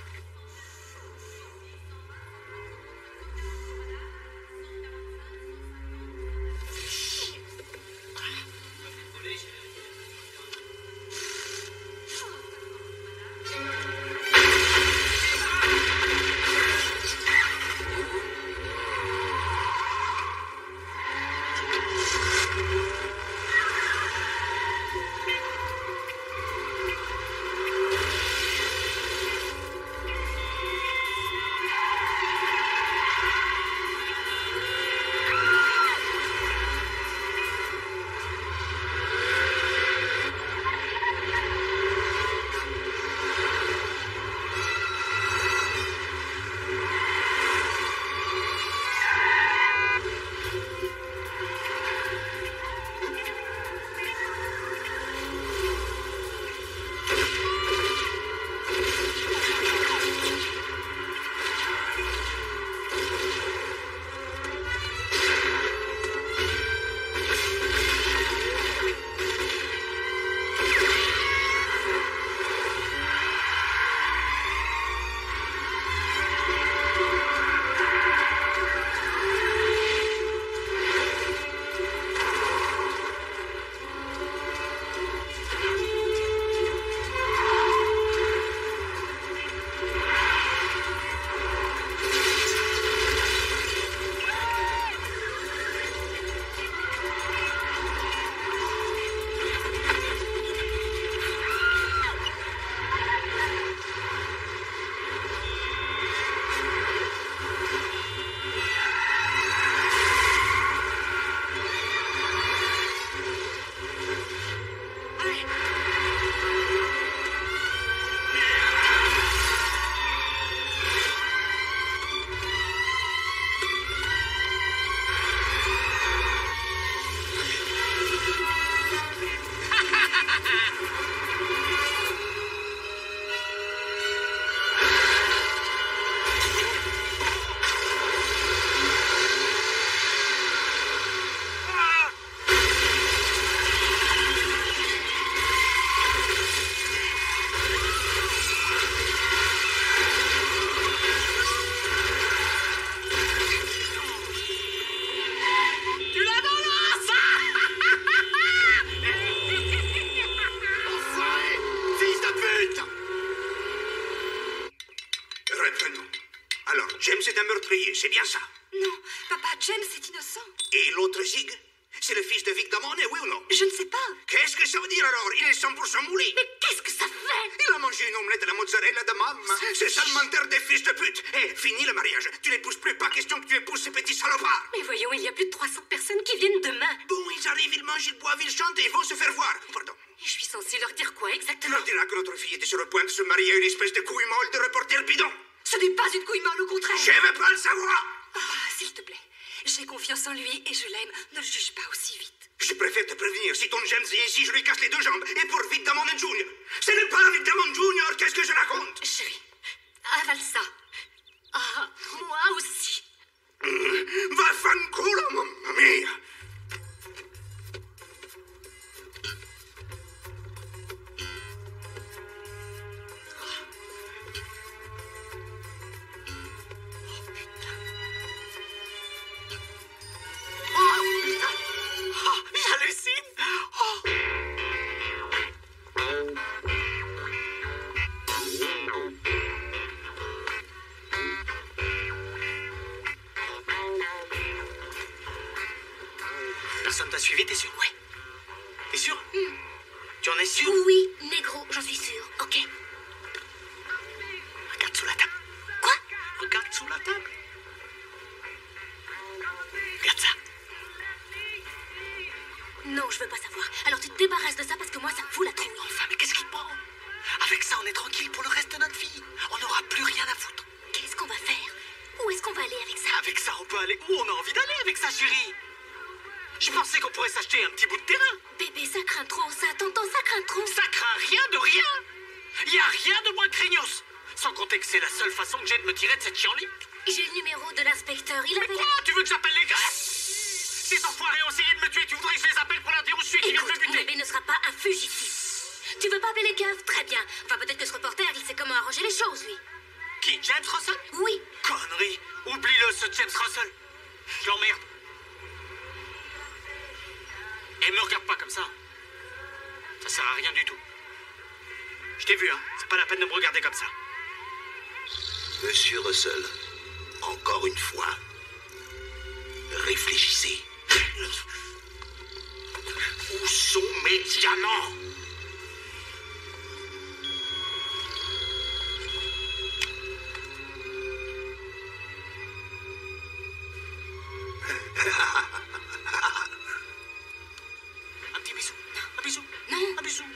C'est bien ça? Non, papa, James est innocent. Et l'autre Zig? C'est le fils de Vic Damone, oui ou non? Je ne sais pas. Qu'est-ce que ça veut dire alors? Il est cent pour cent mouli. Mais qu'est-ce que ça fait? Il a mangé une omelette à la mozzarella de maman. C'est ça le menteur des fils de pute. Eh, fini le mariage. Tu n'épouses plus, pas question que tu épouses ces petits salopards. Mais voyons, il y a plus de trois cents personnes qui viennent demain. Bon, ils arrivent, ils mangent, ils boivent, ils chantent et ils vont se faire voir. Pardon. Et je suis censée leur dire quoi Tu exactement? leur diras que notre fille était sur le point de se marier à une espèce de couille molle de reporter bidon. Ce n'est pas une couille molle, au contraire. Je veux pas le savoir. Ah, s'il te plaît. J'ai confiance en lui et je l'aime. Ne le juge pas aussi vite. Je préfère te prévenir. Si ton James est ici, je lui casse les deux jambes. Et pour Vic Damone Junior Ce n'est pas Vic Damone Junior Qu'est-ce que je raconte? Chérie, avale ça. Ah, moi aussi. Mmh, va fanculo, mamma mia. J'hallucine. Oh. Personne t'a suivi, t'es sûr? Ouais. T'es sûr? mm. Tu en es sûr? Oui, négro, j'en suis sûre. Ok. Regarde sous la table. Quoi? Regarde sous la table. Regarde ça. Non, je veux pas savoir. Alors tu te débarrasses de ça parce que moi, ça me fout la trouille. Enfin, mais qu'est-ce qu'il prend? Avec ça on est tranquille pour le reste de notre vie. On n'aura plus rien à foutre. Qu'est-ce qu'on va faire? Où est-ce qu'on va aller avec ça? Avec ça, on peut aller où on a envie d'aller avec ça, chérie. Je pensais qu'on pourrait s'acheter un petit bout de terrain. Bébé, ça craint trop, ça, tonton, ça craint trop. Ça craint rien de rien. Il n'y a rien de moins craignos. Sans compter que c'est la seule façon que j'ai de me tirer de cette chienlit. J'ai le numéro de l'inspecteur, il Mais avait... quoi? Tu veux que j'appelle les gars? Ces enfoirés ont essayé de me tuer, tu voudrais que je les appelle pour leur dire où je suis, qui vient de me Écoute, buter? bébé ne sera pas un fugitif. Tu veux pas appeler les keufs? Très bien. Enfin, peut-être que ce reporter, il sait comment arranger les choses, lui. Qui? James Russell? Oui. Connerie. Oublie-le, ce James Russell. Je l'emmerde. Et me regarde pas comme ça. Ça sert à rien du tout. Je t'ai vu, hein. C'est pas la peine de me regarder comme ça. Monsieur Russell, encore une fois, réfléchissez. Où sont mes diamants? Un petit bisou. Un bisou. Non. Un bisou.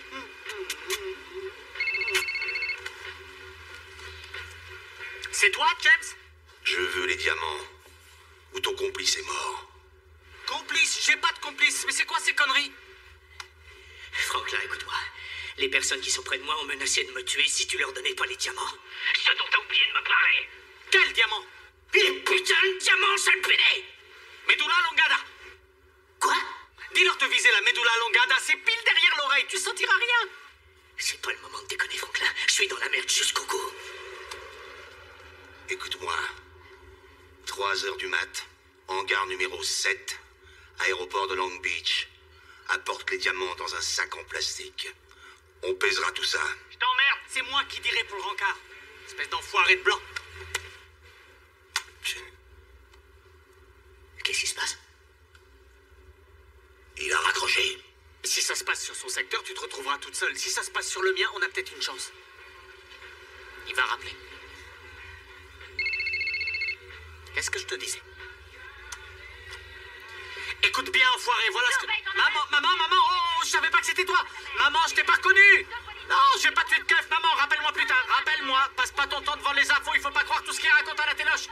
C'est toi, James? Je veux les diamants. Ou ton complice est mort. Complice? J'ai pas de complice. Mais c'est quoi ces conneries? Franklin, écoute-moi. Les personnes qui sont près de moi ont menacé de me tuer si tu leur donnais pas les diamants. Ce dont t'as oublié de me parler. Quel diamant? Les putains de diamants, sale pédé! Medulla longada. Quoi? Dis-leur de viser la Medulla longada, c'est pile derrière l'oreille, tu sentiras rien. C'est pas le moment de déconner, Franklin. Je suis dans la merde jusqu'au cou. Écoute-moi. trois heures du mat, hangar numéro sept, aéroport de Long Beach. Apporte les diamants dans un sac en plastique. On pèsera tout ça. Je t'emmerde, c'est moi qui dirai pour le rencard. Espèce d'enfoiré de blanc. Qu'est-ce qui se passe? Il a raccroché. Si ça se passe sur son secteur, tu te retrouveras toute seule. Si ça se passe sur le mien, on a peut-être une chance. Il va rappeler. Qu'est-ce que je te disais? Écoute bien, enfoiré, voilà ce que... Maman, maman, maman, oh, oh, je savais pas que c'était toi. Maman, je t'ai pas reconnu. Non, je vais pas tuer de keuf, maman, rappelle-moi plus tard. Rappelle-moi, passe pas ton temps devant les infos, il faut pas croire tout ce qu'il raconte à la téloche.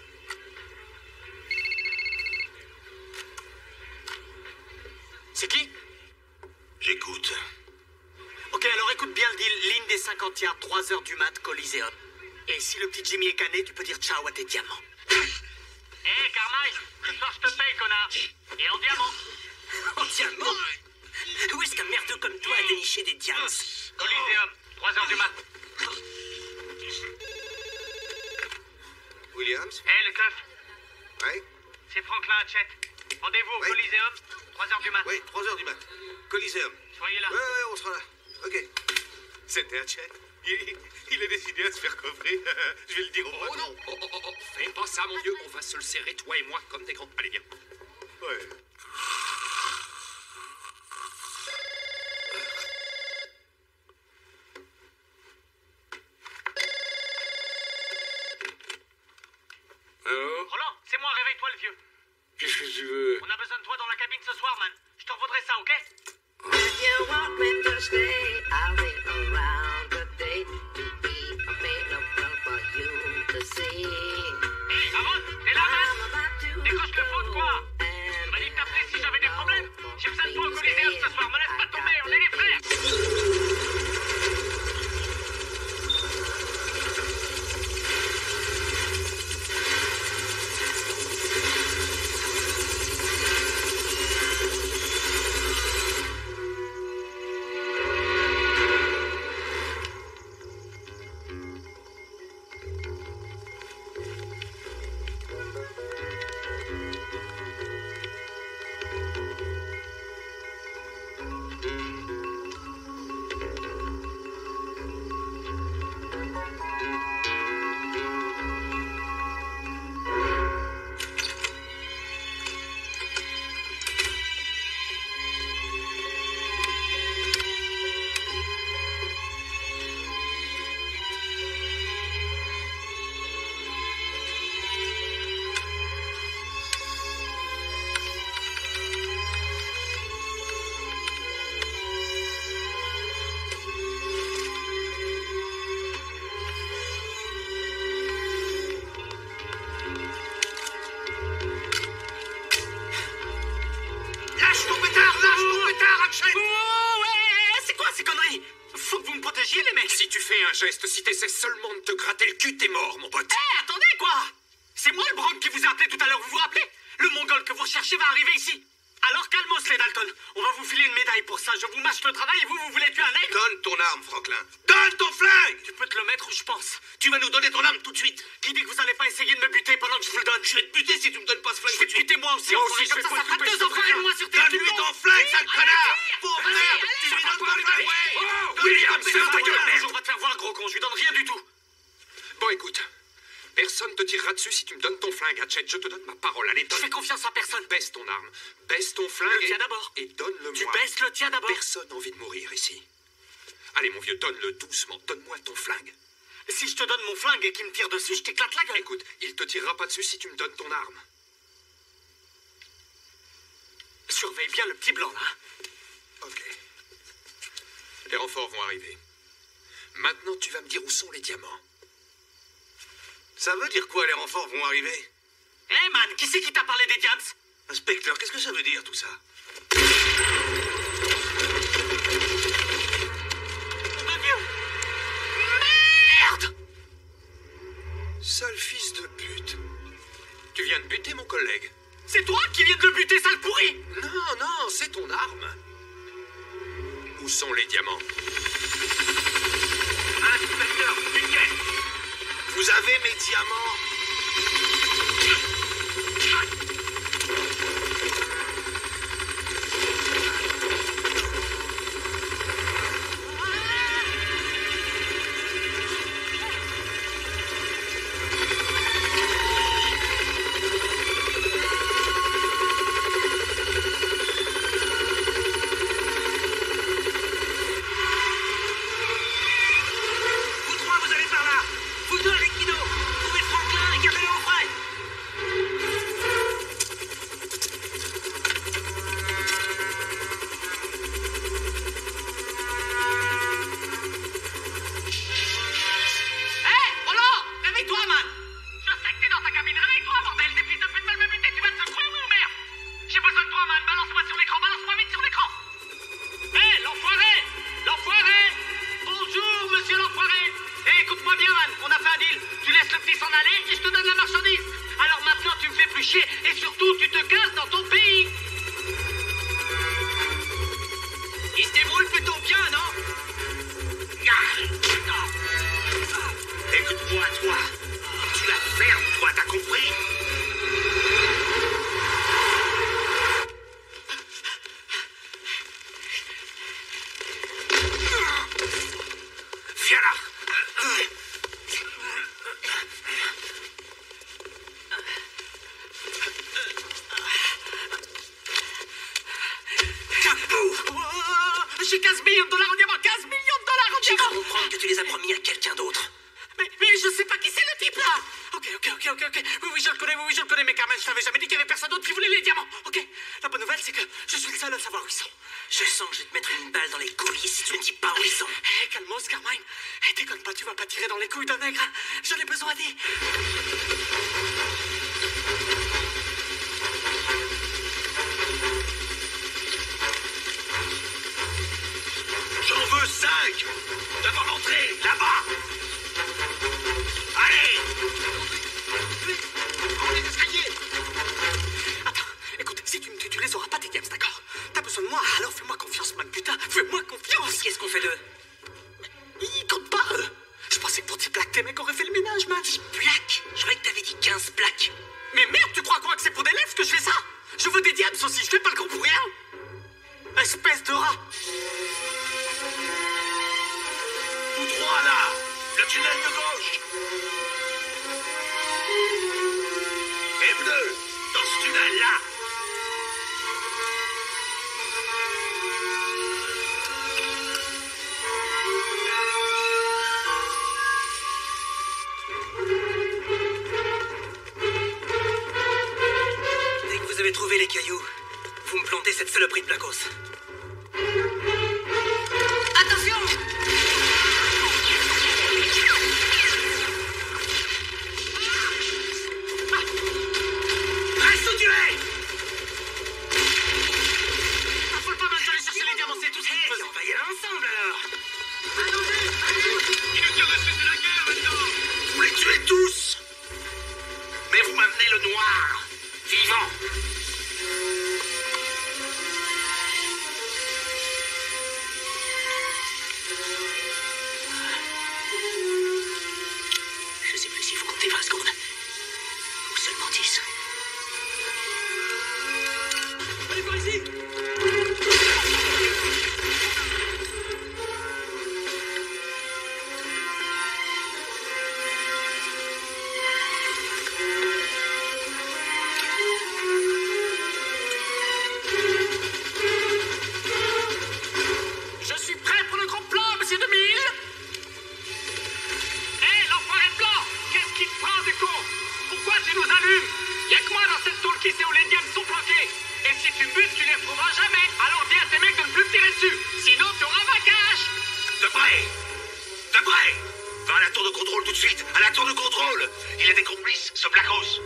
C'est qui? J'écoute. Ok, alors écoute bien le deal. Ligne des cinquante yards, trois heures du mat, Coliseum. Et si le petit Jimmy est cané, tu peux dire ciao à tes diamants. Hé, hey, Carmine, ce soir je te paye, connard. Et en diamant. En diamant? Où est-ce qu'un merdeux comme toi a déniché des diamants? Coliseum, trois heures du mat. Williams? Hé, hey, le keuf. Ouais? C'est Franklin Hatchett. Rendez-vous au Ouais. Coliseum, trois heures du mat. Oui, trois heures du mat. Coliseum. Soyez là. Ouais, ouais, on sera là. Ok. C'était Hatchet. Il, il est décidé à se faire coffrer. Je vais le dire au patron. Oh non, oh, oh, oh, oh, fais pas ça, mon vieux. On va se le serrer, toi et moi, comme des grands. Allez, viens. Ouais. Alors? Roland, c'est moi, réveille-toi le vieux. Qu'est-ce que tu veux? On a besoin de toi dans la cabine ce soir, man. Je te revaudrai ça, ok? If you want me to stay, I'll be around today to be available for you to see. Hé, Aaron, t'es là, man? Décoche le phone, quoi? Tu m'as dit de t'appeler si j'avais des problèmes. J'ai besoin de toi au Coliseum ce soir, me laisse pas tomber, on est les frères. Fais un geste, si t'essaies seulement de te gratter le cul, t'es mort, mon pote. Hé, hey, attendez, quoi! C'est moi le Bronx qui vous a appelé tout à l'heure, vous vous rappelez? Le Mongol que vous recherchez va arriver ici. Alors calmos, les Dalton. On va vous filer une médaille pour ça. Je vous mâche le travail et vous, vous voulez tuer un nègre? Donne ton arme, Franklin. Donne ton flingue! Tu peux te le mettre où je pense. Tu vas nous donner ton arme tout de suite. Qui dit que vous allez pas essayer de me buter pendant que je vous le donne? Je vais te buter si tu me donnes pas ce flingue. Je vais te buter moi aussi. Moi aussi, aussi, je vais comme ça, pas ça te fera couper, deux enfants et moi sur tes Donne-lui ton flingue, sale connard! Pauvre merde! Tu lui donnes ton flingue! Oh, William, ferme ta gueule, merde! On va te faire voir, gros con. Je lui donne rien du tout. Bon, écoute. Personne te tirera dessus si tu me donnes ton flingue, Hatchet. Je te donne ma parole. Allez, donne. Je fais confiance à personne. Baisse ton arme. Baisse ton flingue. Le tien d'abord. Et donne-le-moi. Tu baisses le tien d'abord. Personne n'a envie de mourir ici. Allez, mon vieux, donne-le doucement. Donne-moi ton flingue. Si je te donne mon flingue et qu'il me tire dessus, je t'éclate la gueule. Écoute, il te tirera pas dessus si tu me donnes ton arme. Surveille bien le petit blanc, là. Ok. Les renforts vont arriver. Maintenant, tu vas me dire où sont les diamants. Ça veut dire quoi, les renforts vont arriver? Hé, hey, man, qui c'est qui t'a parlé des diams? Inspecteur, qu'est-ce que ça veut dire, tout ça? Mon Dieu! Merde! Sale fils de pute. Tu viens de buter mon collègue. C'est toi qui viens de le buter, sale pourri! Non, non, c'est ton arme. Où sont les diamants? Inspecteur, nickel! Vous avez mes diamants? J'ai quinze millions de dollars en diamant, quinze millions de dollars en J'ai diamant. cru comprendre que tu les as promis à quelqu'un d'autre. Mais, mais je sais pas qui c'est le type là. Ok, ok, ok, ok, ok. Oui, oui, je le connais, oui, oui, je le connais, mais Carmen, je t'avais jamais dit qu'il y avait personne d'autre qui voulait les diamants. Ok. La bonne nouvelle, c'est que je suis le seul à savoir où ils sont. Je sens que je vais te mettre une balle dans les couilles si tu me dis pas où ils sont. Hé, hey, calmos, Carmine. Hé, hey, déconne pas, tu vas pas tirer dans les couilles d'un nègre. Hein. J'en ai besoin des... J'en veux cinq! Devant l'entrée, là-bas! Allez! Prends les escaliers! Attends, écoute, si tu me tues, tu les auras pas tes games, d'accord? T'as besoin de moi, alors fais-moi confiance, man, putain! Fais-moi confiance! Qu'est-ce qu'on fait d'eux? Ils comptent pas, eux! Je pensais que pour dix plaques, tes mecs auraient fait le ménage, man! dix plaques? Je croyais que t'avais dit quinze plaques. Mais merde, tu crois quoi, que c'est pour des lèvres que je fais ça? Je veux des diams aussi, je fais pas le con pour rien! Espèce de rat! Tout droit, là! Le tunnel de gauche! Et bleu! Dans ce tunnel-là! Dès que vous avez trouvé les cailloux, vous me plantez cette saloperie de Blacos. Attention! Reste où tu es! Affole pas, man, je vais aller chercher les diamants, c'est tout ce qu'il me Hey, faisait. on va y aller ensemble alors! Il nous dessus, sinon t'auras ma cache. Debray! Debray! Va à la tour de contrôle tout de suite! À la tour de contrôle! Il a des complices, ce Blackhouse!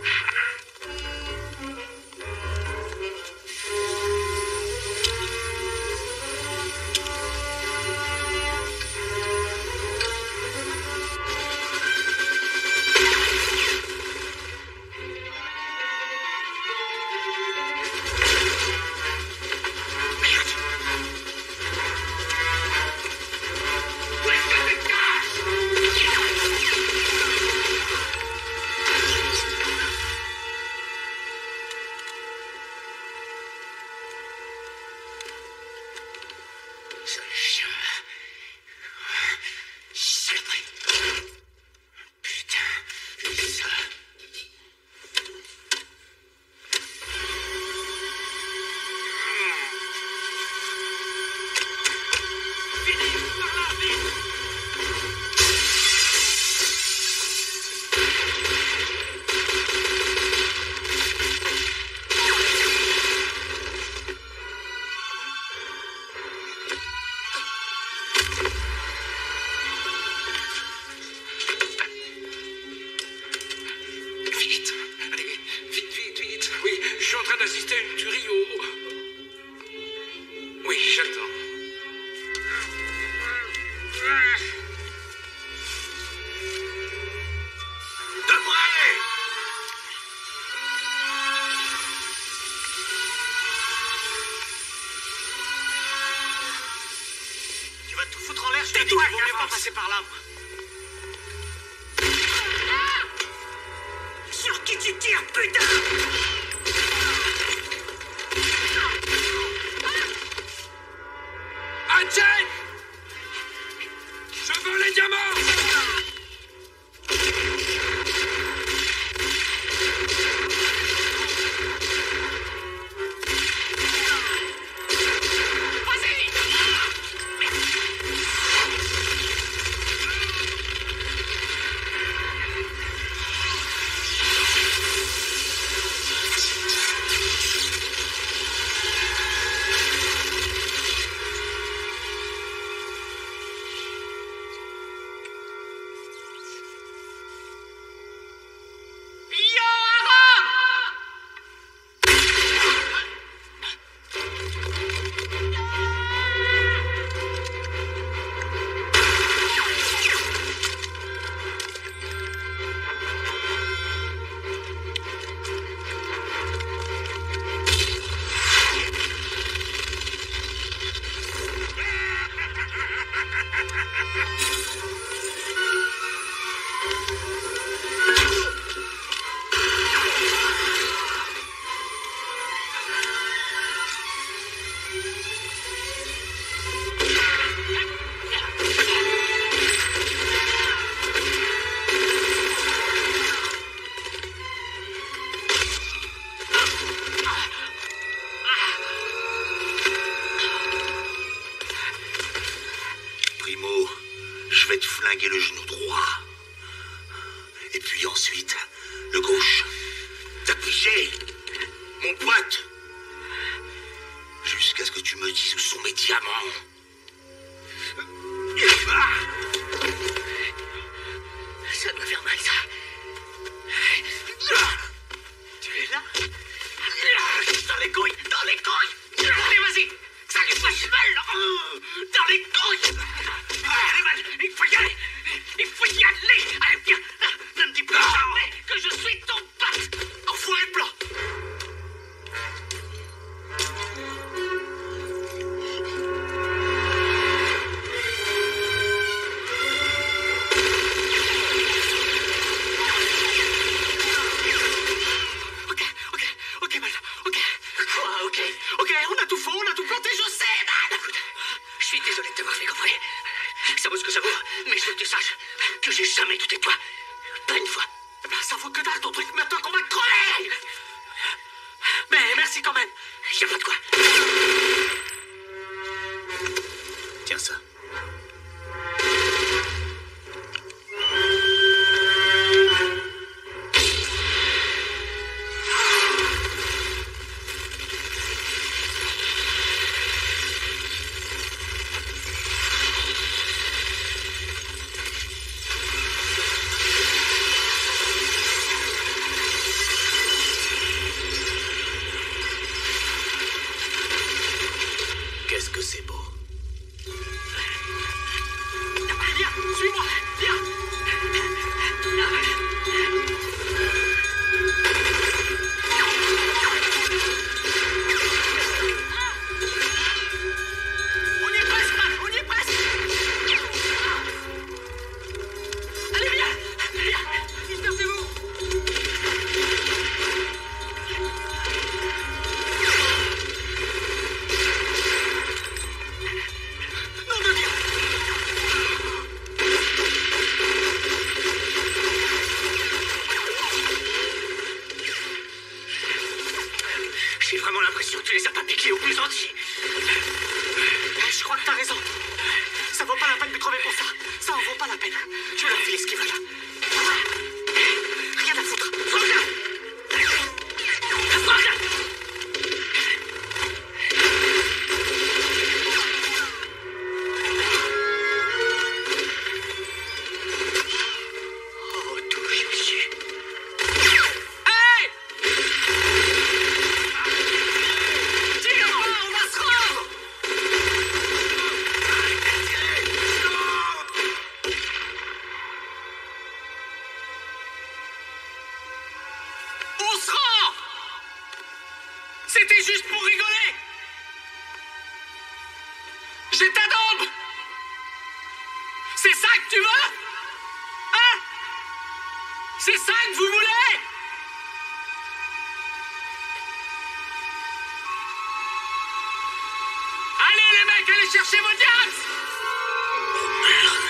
Tais-toi, il ne pas passer par là, moi. Sur qui tu tires, putain? Hatchet! Je veux les diamants! Le genou droit. Et puis ensuite, le gauche. T'as pigé, mon pote. Jusqu'à ce que tu me dises où sont mes diamants. Ça doit faire mal, ça. Tu es là? Dans les couilles, dans les couilles. Allez, vas-y. Ça lui fasse mal. Dans les couilles. Allez, vas-y. Il faut y aller. Il faut y aller. Allez, viens. Ne me dis plus jamais que je suis ton pote. Enfoiré blanc. Ok, ok, ok, man. Ok. Quoi, ok? Ok, on a tout faux, on a tout planté, je sais, man. Écoute, je suis désolé de t'avoir fait comprendre. Ça vaut ce que ça vaut, mais je veux que tu saches que j'ai jamais douté de toi. Pas une fois. Ça vaut que dalle ton truc maintenant qu'on va crever. Mais merci quand même. Y'a pas de quoi. Tiens ça. c'était juste pour rigoler. Je t'adore. C'est ça que tu veux? Hein? C'est ça que vous voulez? Allez les mecs, allez chercher vos diams! Oh merde!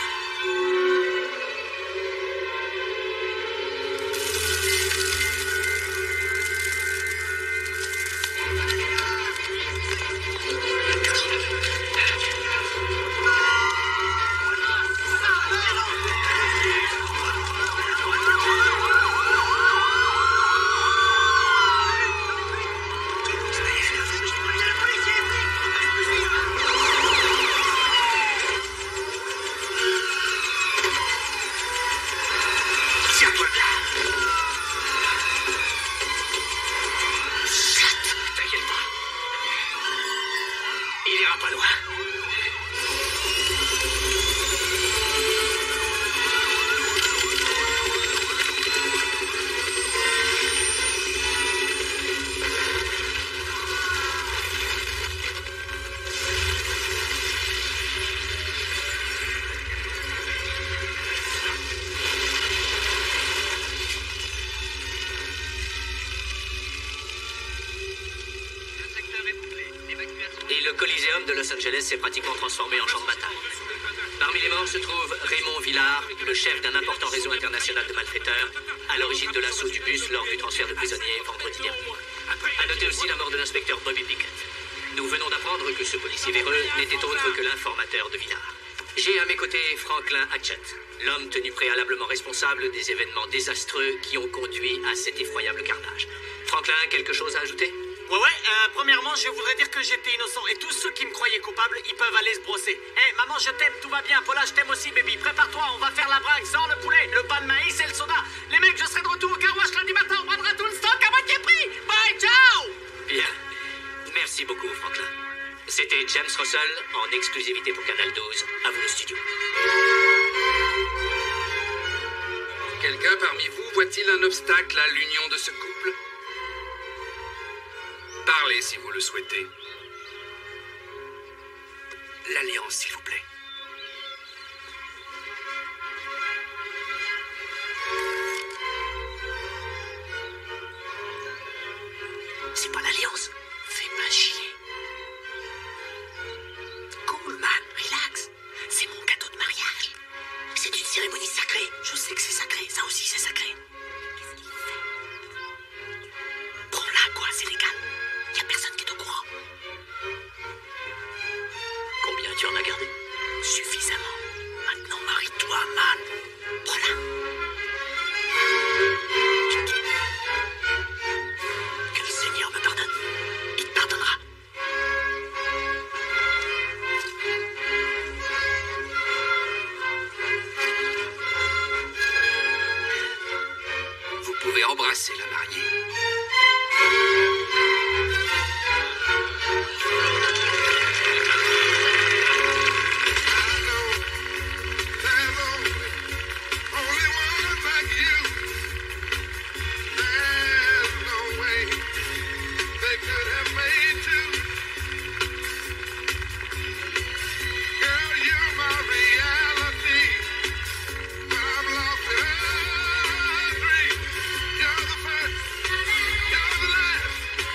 Los Angeles s'est pratiquement transformé en champ de bataille. Parmi les morts se trouve Raymond Villard, le chef d'un important réseau international de malfaiteurs, à l'origine de l'assaut du bus lors du transfert de prisonniers vendredi dernier. À noter aussi la mort de l'inspecteur Bobby Pickett. Nous venons d'apprendre que ce policier véreux n'était autre que l'informateur de Villard. J'ai à mes côtés Franklin Hatchett, l'homme tenu préalablement responsable des événements désastreux qui ont conduit à cet effroyable carnage. Franklin, quelque chose à ajouter? Ouais, ouais, euh, premièrement, je voudrais dire que j'étais innocent et tous ceux qui me croyaient coupable, ils peuvent aller se brosser. Hé, hey, maman, je t'aime, tout va bien. Paula, je t'aime aussi, baby. Prépare-toi, on va faire la bringue sans le poulet, le pain de maïs et le soda. Les mecs, je serai de retour au car wash lundi matin, on prendra tout le stock à moitié prix. Bye, ciao! Bien. Merci beaucoup, Franklin. C'était James Russell, en exclusivité pour Canal douze. À vous le studio. Quelqu'un parmi vous voit-il un obstacle à l'union de ce couple? Parlez si vous le souhaitez. L'Alliance, s'il vous plaît. C'est pas l'Alliance. Fais pas chier. Cool, man. Relax. C'est mon cadeau de mariage. C'est une cérémonie sacrée. Je sais que c'est sacré. Ça aussi, c'est sacré. Qu'est-ce qu'il fait? Prends-la, quoi. C'est légal. Y a personne qui est au courant. Combien tu en as gardé? Suffisamment. Maintenant, marie-toi, man. Prends-la. Que le Seigneur me pardonne. Il te pardonnera. Vous pouvez embrasser la mariée. You're the first, you're the last.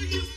you